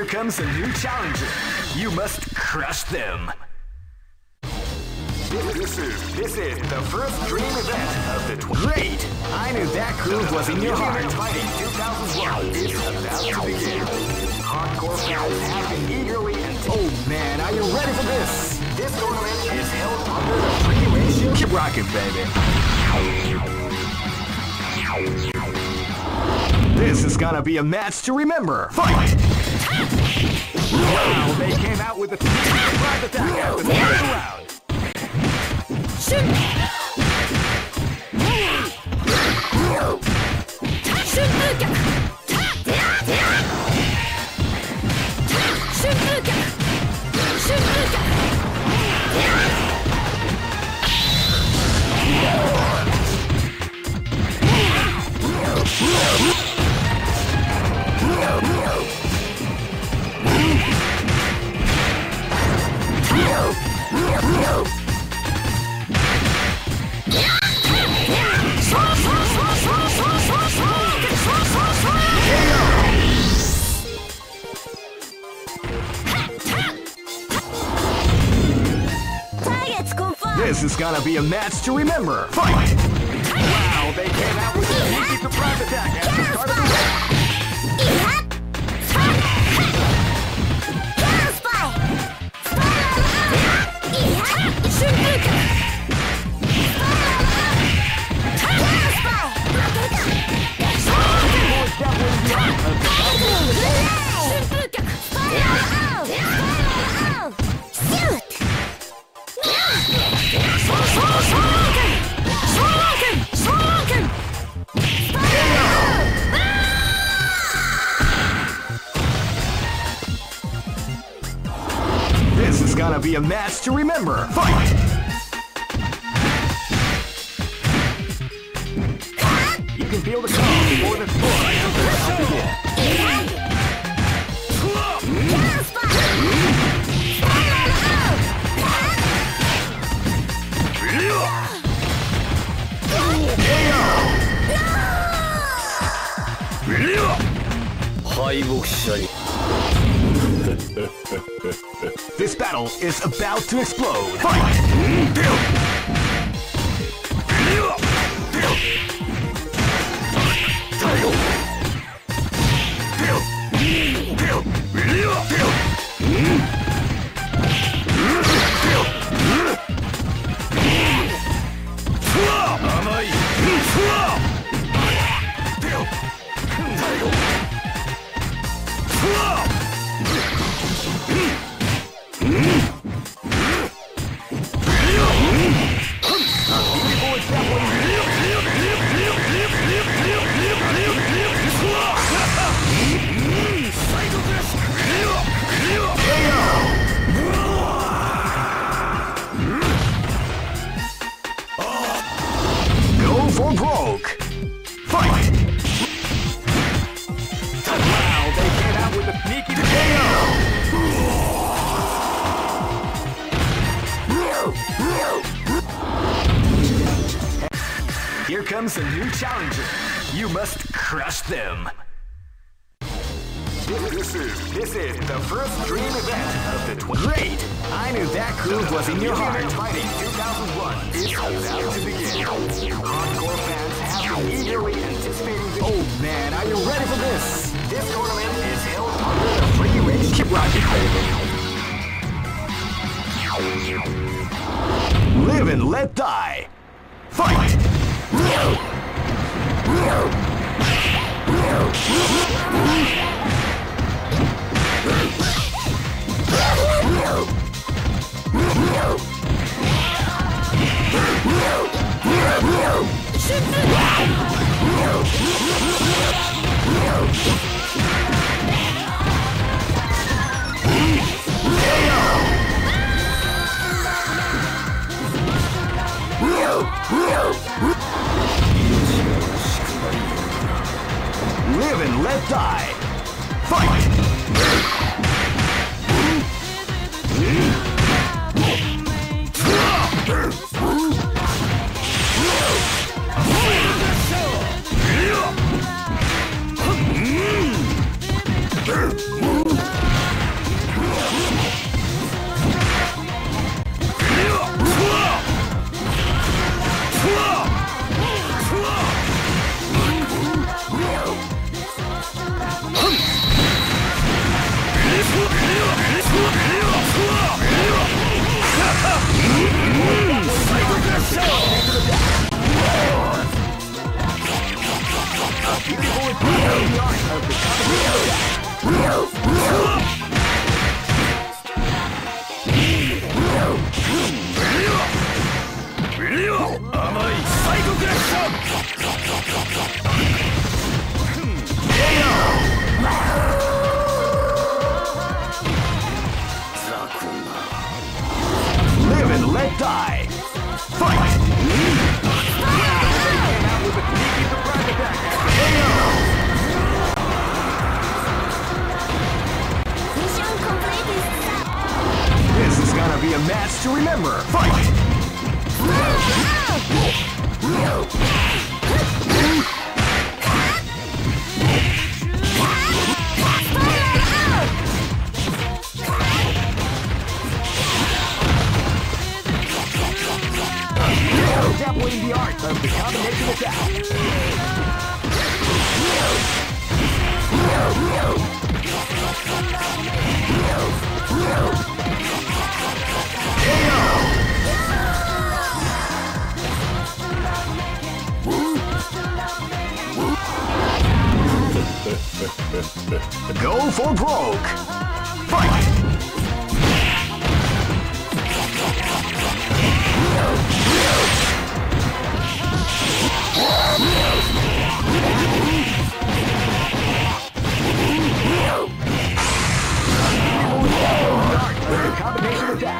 Speaker 1: comes a new challenger. You must crush them. This is this is the first dream event of the tw- Great! I knew that groove was in your heart. Fighting two thousand one is about to begin. Hardcore fans have been eagerly anticipating. Oh man, are you ready for this? This tournament is held under the free ratio. Keep rocking, baby. This is gonna be a match to remember. Fight! Wow, they came out with a surprise attack after the first round. This is gonna be a match to remember. Fight! Wow, they came out with a sneaky surprise attack at the start of the round. This is gonna be a match to remember. Fight! You can feel the calm before the storm begins. This battle is about to explode. Fight! Go for broke. Fight! Wow, they came out with a sneaky K O. Here comes a new challenger. You must crush them. This is this is the first dream event of the tw- Great! I knew that groove was in your heart. Fighting two thousand one is about to begin. Hardcore fans have been eagerly anticipating the- Oh man, are you ready for this? This tournament is held under the free ratio. Keep rocking, baby. Live and let die. Fight! Live and let die. Fight! don't die. Fight! Wow, they came out with a sneaky surprise attack after K O.
Speaker 3: Mission completed.
Speaker 1: This is gonna be a match to remember. Fight! Dabbling the art of the combination attack. Go for broke. Fight! Combination attack.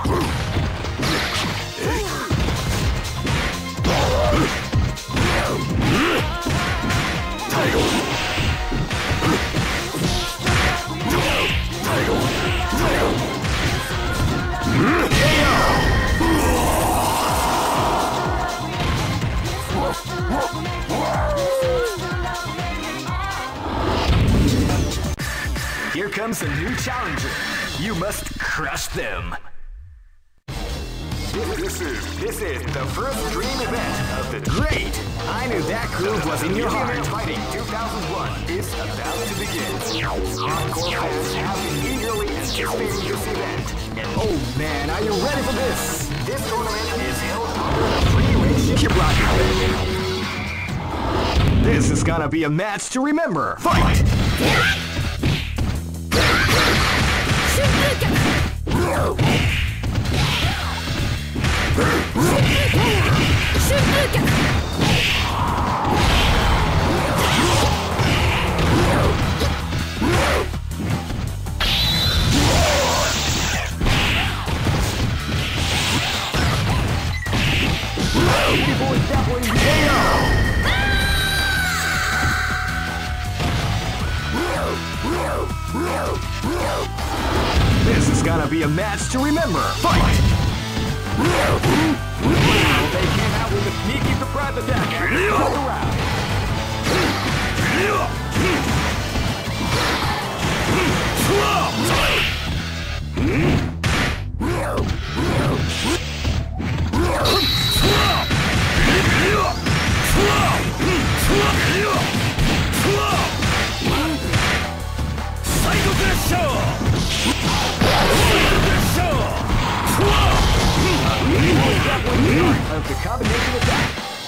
Speaker 1: Here comes a new challenger. You must crush them. This is this is the first dream event of the great. I knew that groove was in your heart. Fighting two thousand one is about to begin. Hardcore fans have been eagerly anticipating this event. And oh man, are you ready for this? This tournament is held under the free ratio. Keep rocking, baby. This is gonna be a match to remember. Fight! This is gonna be a match to remember. Fight! Wow, they came out with a sneaky surprise attack after the round. Of the combination attack.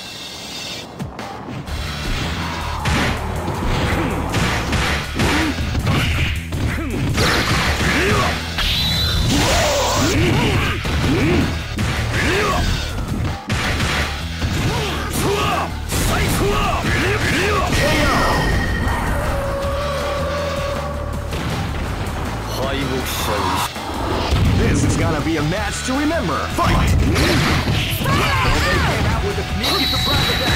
Speaker 1: This is gonna be a match to remember. Fight! Wow, they came out with a sneaky surprise attack.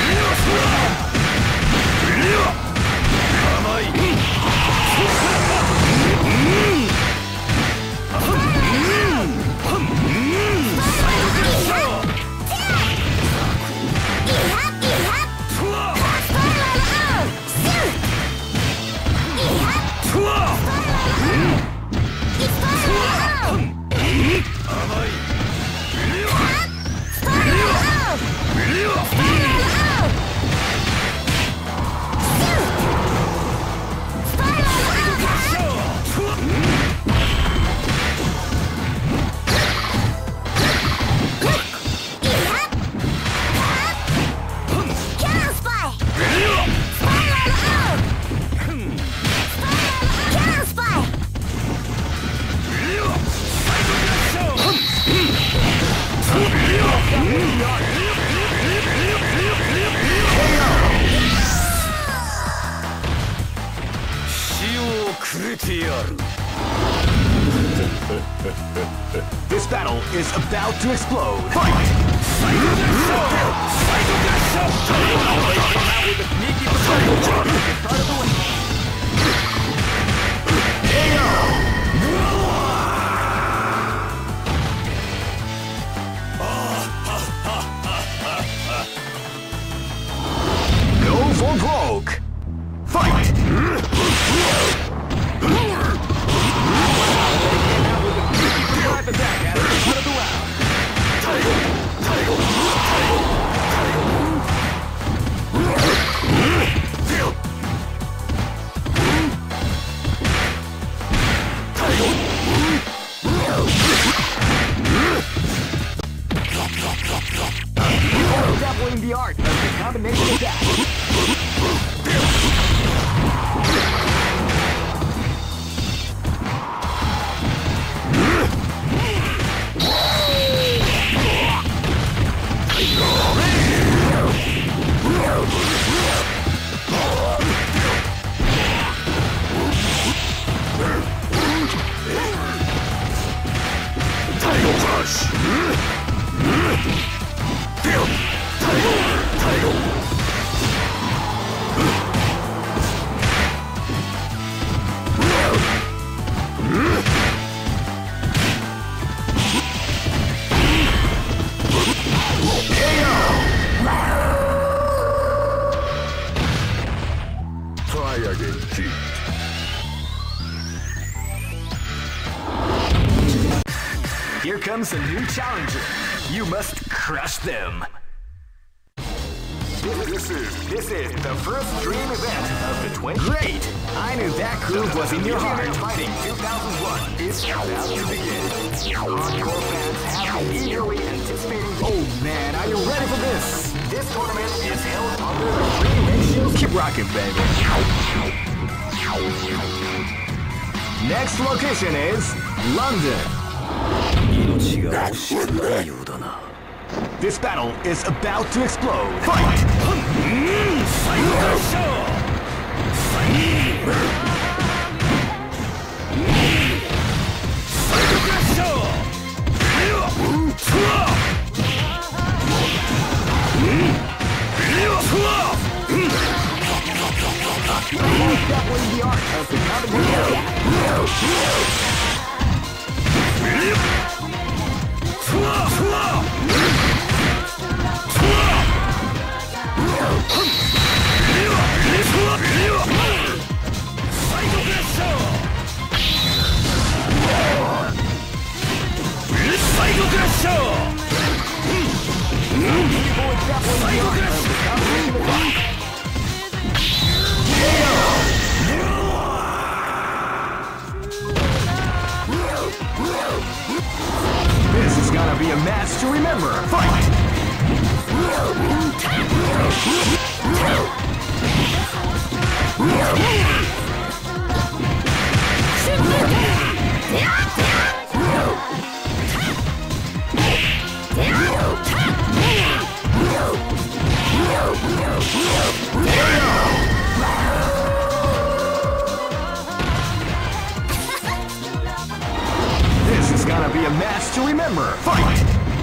Speaker 1: This battle is about to explode. Fight! Go for broke! Fight! Dabbling the art of the combination attack.
Speaker 2: Title Crush! Try again, Chief.
Speaker 1: Here comes a new challenger. You must crush them. This is this is the first dream event of the twenty. Great! I knew that groove was in your heart. Fighting two thousand one is about to begin. Hardcore fans have been eagerly anticipating. Oh man, are you ready for this? This tournament is held under the free ratio. Keep rocking, baby. Next location is London. This battle is about to explode. Fight! Definitely the art of the combination. This is gonna be a match to remember. Fight! This is gonna be a match to remember. Fight!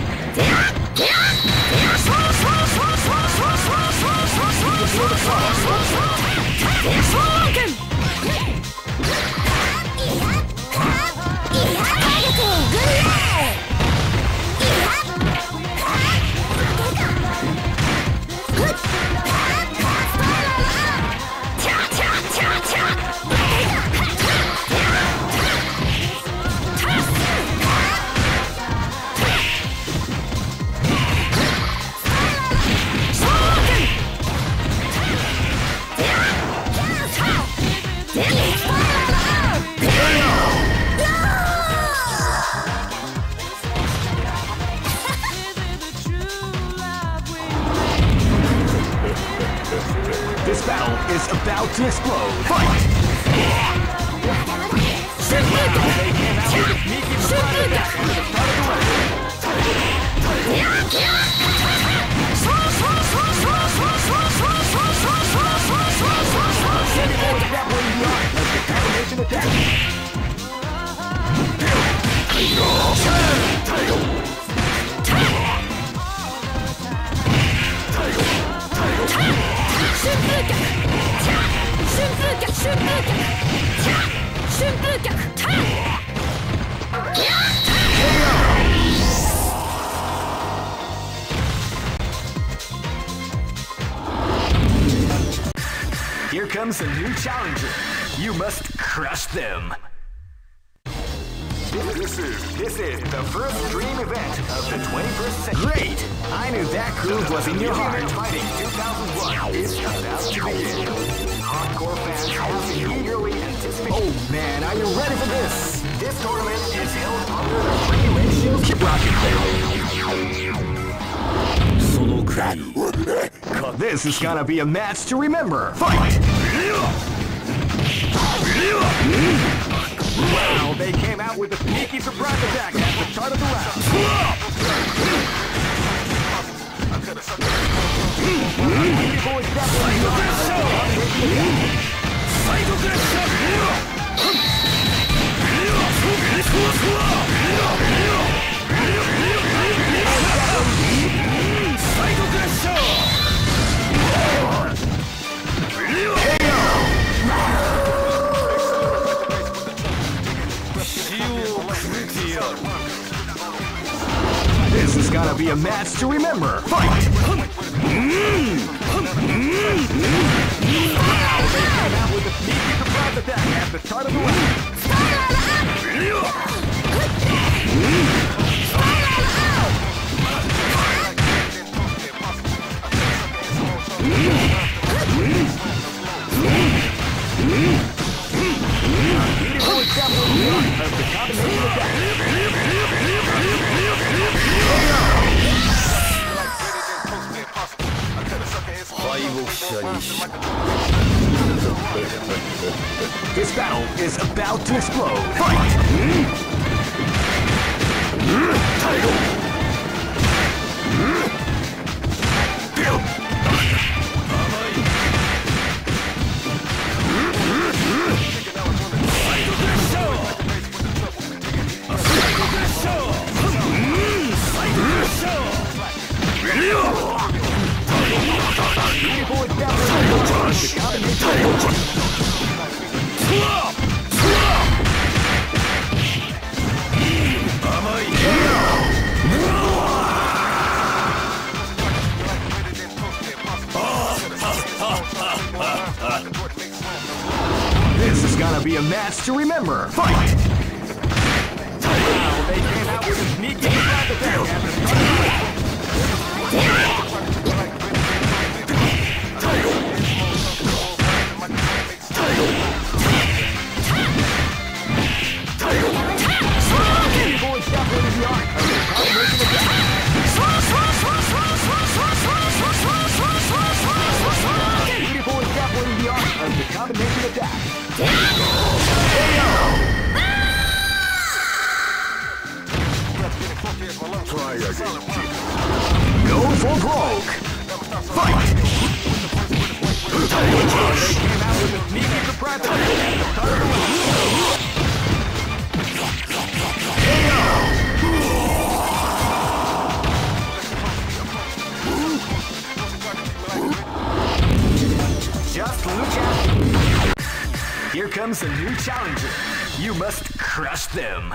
Speaker 1: This battle is about to explode. Fight! Attack! comes a new challenger. You must crush them. This is, this is the first dream event of the twenty-first century. Great! I knew that groove was in your heart. Fighting two thousand one is about to begin. Hardcore fans have been eagerly anticipating. Oh man, are you ready for this? This tournament is held under the regulations. Keep rocking, baby. This is gonna be a match to remember. Fight! Wow, they came out with a sneaky surprise attack at the start of the round. People is This is gonna be a match to remember. Fight! Wow, they came out with a sneaky surprise attack at the start of the round. This battle is about to explode. Fight! This is gonna be a match to remember. Fight! Wow, they came out with a sneaky surprise attack at the start of the round. Combination attack.
Speaker 2: Try again.
Speaker 1: Go for broke. Fight! They came out with a sneaky surprise attack at the start of the round. Just look at it. Here comes a new challenger. You must crush them.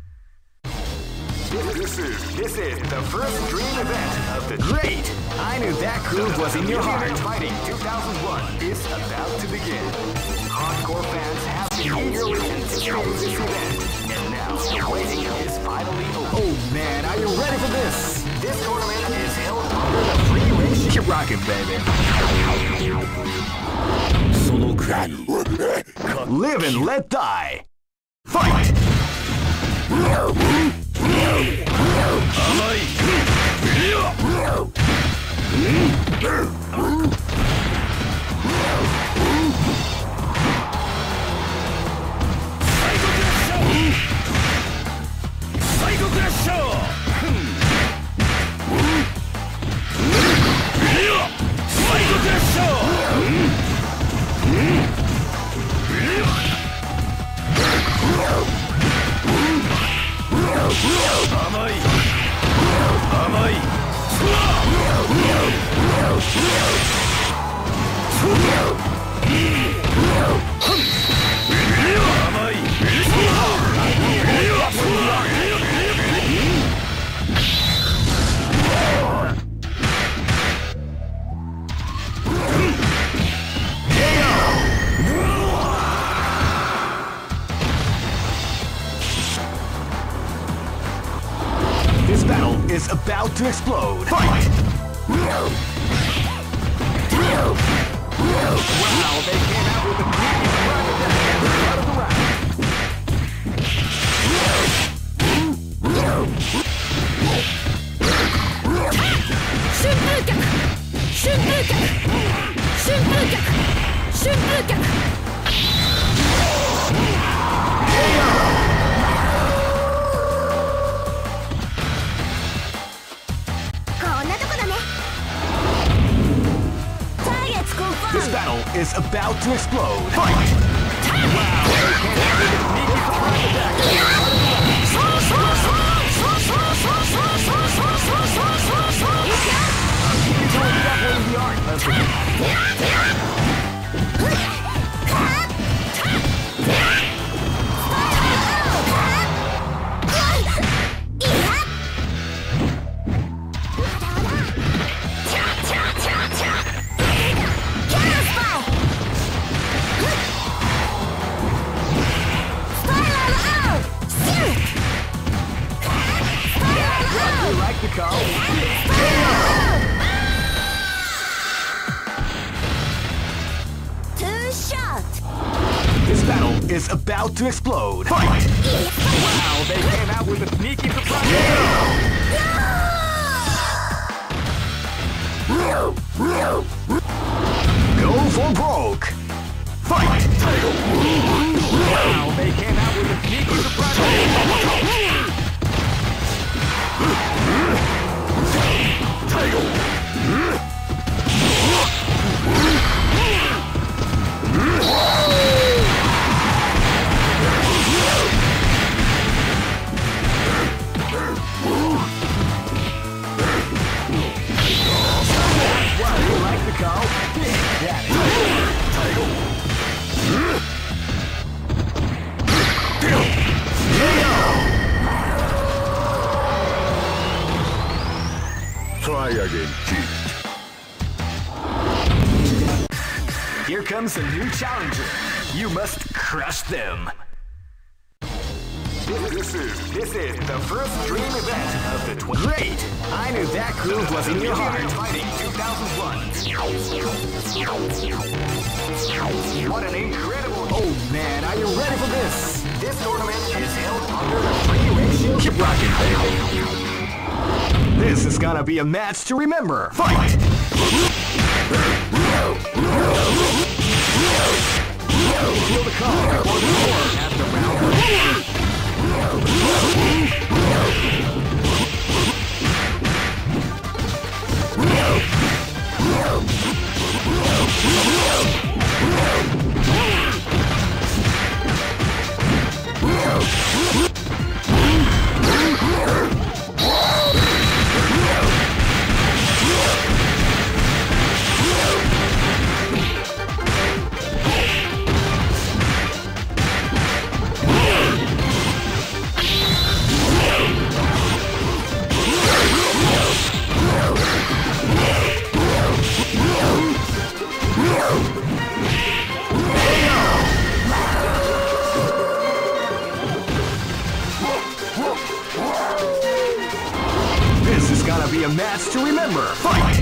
Speaker 1: This is, this is the first dream event of the great. I knew that groove was in your heart. Fighting two thousand one is about to begin. Hardcore fans have been eagerly anticipating this event, and now the waiting is finally over. Oh man, are you ready for this? This tournament is held under the free ratio. Keep rocking, baby. Live and let die. Fight! battle is about to explode. Fight! Wow, they came out with a sneaky surprise attack at the start of the round. This battle is about to explode. Fight! Wow, they came out with a sneaky surprise attack at the start of the round. He's definitely the art of the like the call.
Speaker 3: Two shot.
Speaker 1: This battle is about to explode. Fight! Wow, they came out with a sneaky surprise. Go for broke. Fight! Wow, they came out with a sneaky surprise. Wow, you like the call? Big Daddy.
Speaker 2: Try again, Chief.
Speaker 1: Here comes a new challenger. You must crush them. This is this is the first dream event of the tw- Great! I knew that groove was in your heart. Fighting two thousand one. What an incredible! Oh man, are you ready for this? This tournament is held under the free ratio. Keep rocking, baby. This is gonna be a match to remember. Fight! Feel the call before the score at the round. This is gonna be a match to remember. Fight!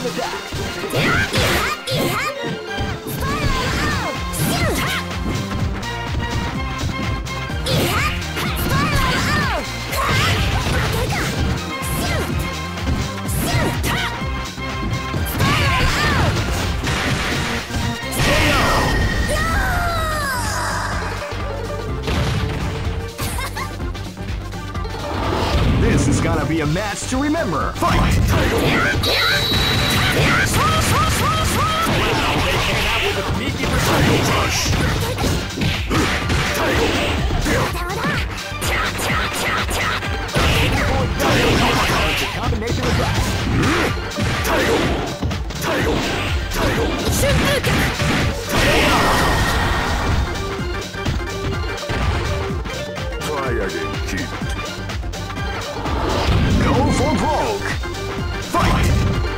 Speaker 1: attack. This is gonna be a match to remember. Fight! Wow, they came out with a sneaky rush. Combination of that.
Speaker 2: Try again, cheat.
Speaker 1: Go for broke. Fight!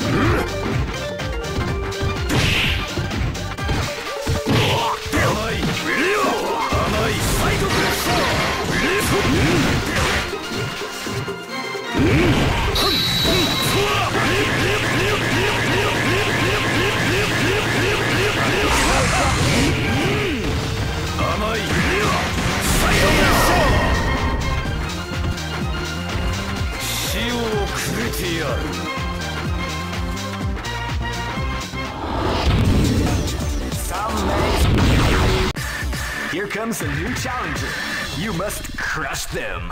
Speaker 1: Here comes a new challenger. You must crush them.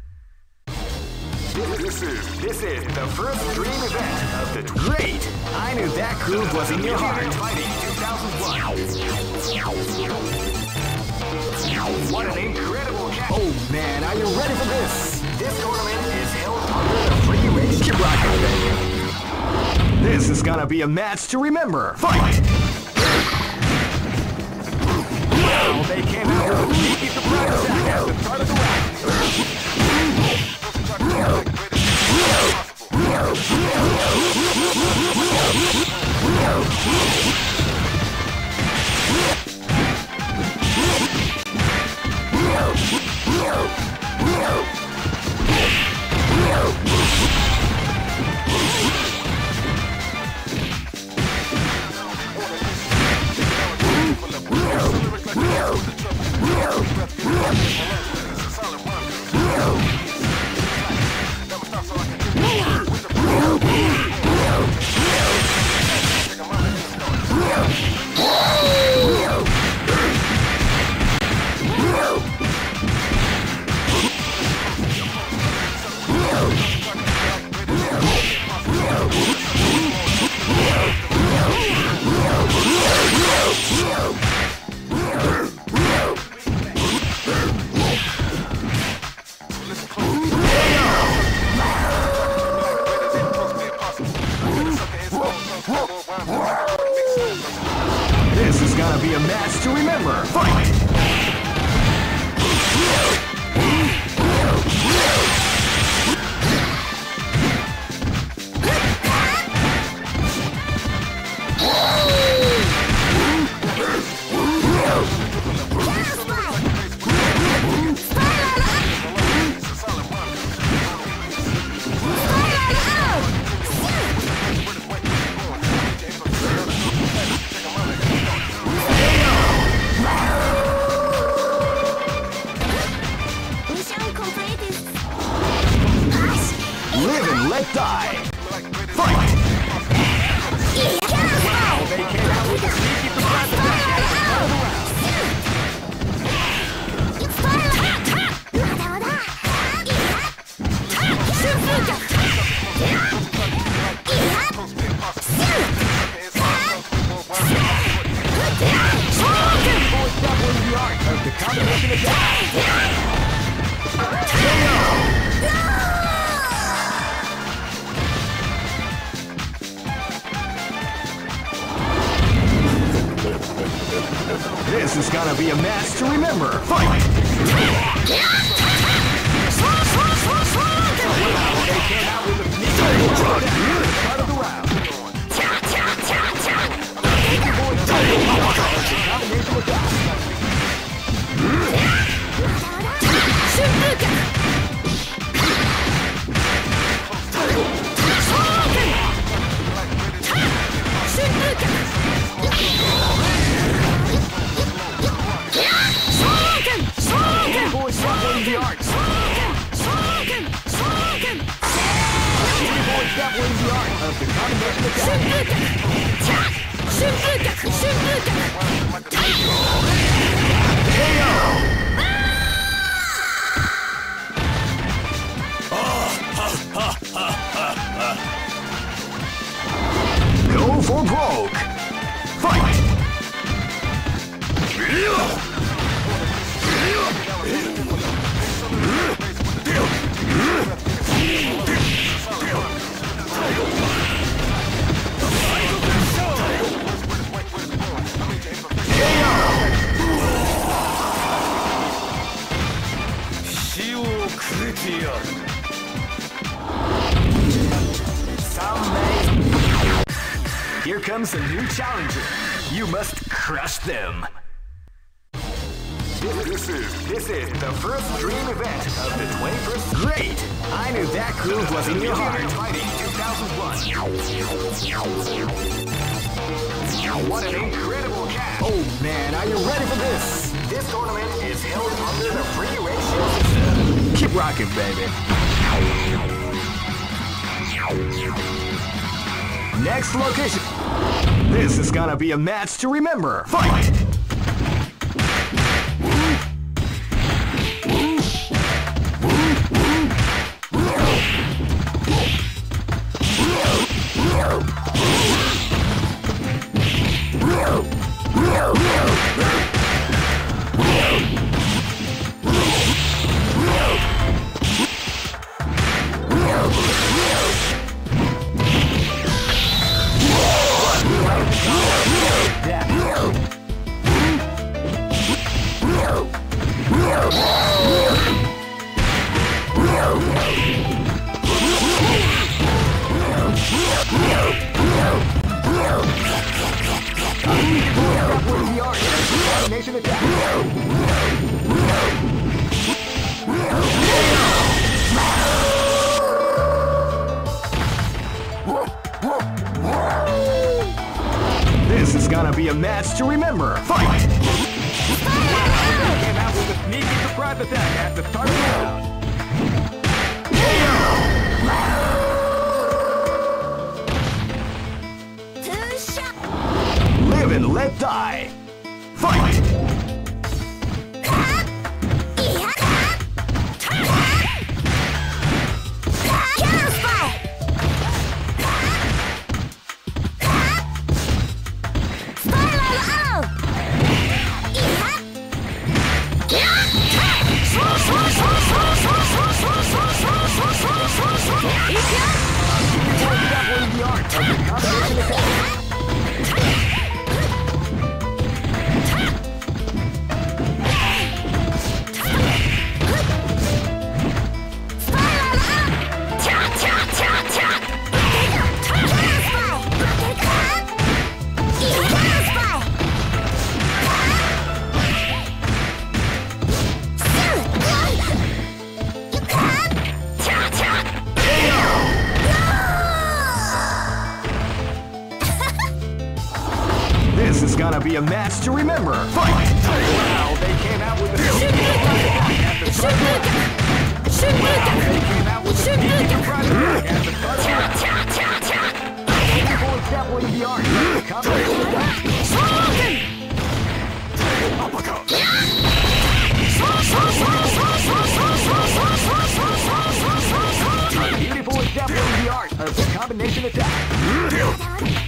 Speaker 1: This is this is the first dream event of the great. I knew that groove was in your heart. Fighting two thousand one. What an incredible catch! Oh man, are you ready for this? This tournament is held under the free range. Keep rocking, baby. This is gonna be a match to remember. Fight! Well, they came out with a sneaky surprise attack at the start of the round. This is gonna be a match to remember. Fight! Live and let die. Fight! Wow, they came out with a sneaky surprise attack at the start of the round. Doubling the art of the combination attack. This is gonna be a match to remember. Fight! They came out with a sneaky attack at the start of the round. Combination attack. definitely the art of the combination attack. Go for broke. Fight. Here comes a new challenger. You must crush them. This is this is the first dream event of the twenty-first. Great! I knew that groove was in your heart. Fighting two thousand one. What an incredible cast! Oh man, are you ready for this? This tournament is held under the free ratio system. Keep rocking, baby. Next location. This is gonna be a match to remember. Fight! This is gonna be a match to remember. Fight! Came out with a sneaky surprise attack at the start of the round. Live and let die. Fight! This is gonna be a match to remember. Fight! Wow, they came out with a at the start. They came out with a sneaky surprise attack at the start. Beautiful example in the art. Combination attack. Uppercut. Beautiful example in the art of the combination attack.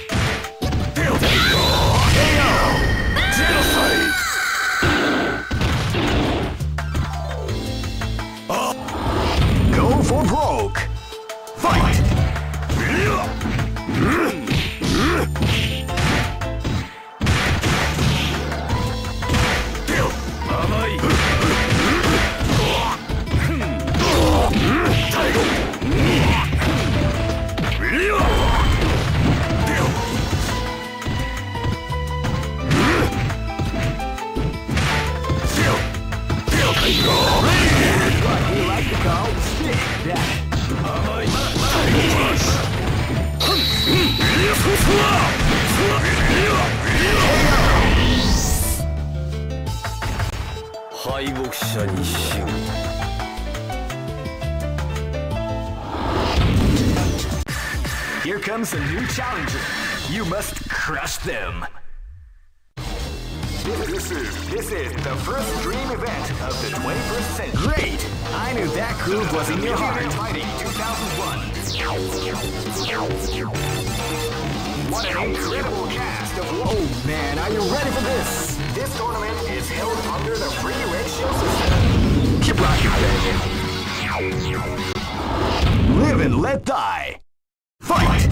Speaker 1: Go for broke. Fight! Here comes a new challenger. You must crush them. This is, this is the first dream event of the twenty-first century. Great! I knew that groove was in your heart. Fighting two thousand one. What an incredible cast of... Oh man, are you ready for this? This tournament is held under the free ratio system. Keep rocking, baby. Live and let die. Fight!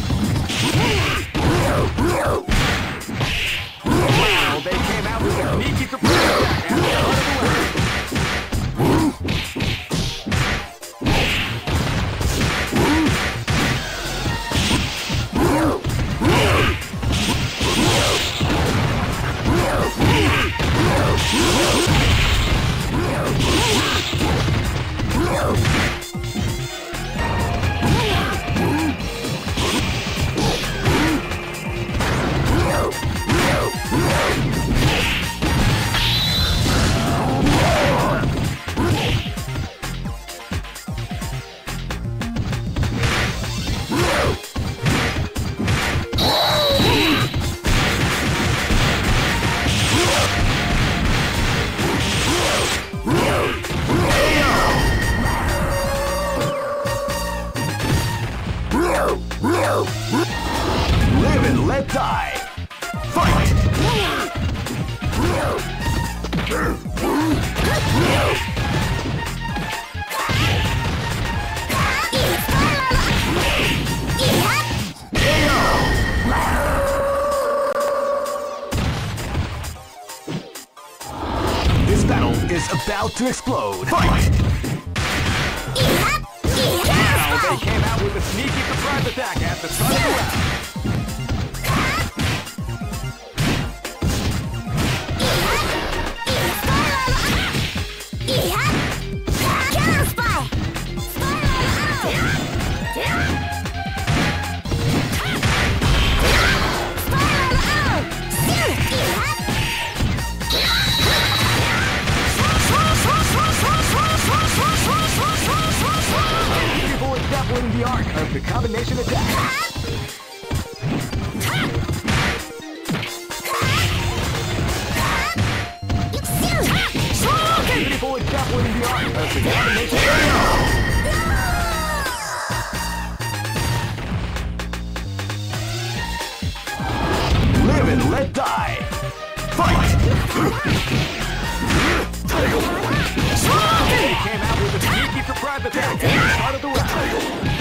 Speaker 1: Wow, they came out with a sneaky surprise attack at the start of the round. Live and let die. Fight! This battle is about to explode. Fight! Now they came out with a sneaky surprise attack at the start of the round. The art of the combination attack. Beautiful example in the art of the combination attack. Live and let die. Fight! He came out with a sneaky surprise attack at the start of the round.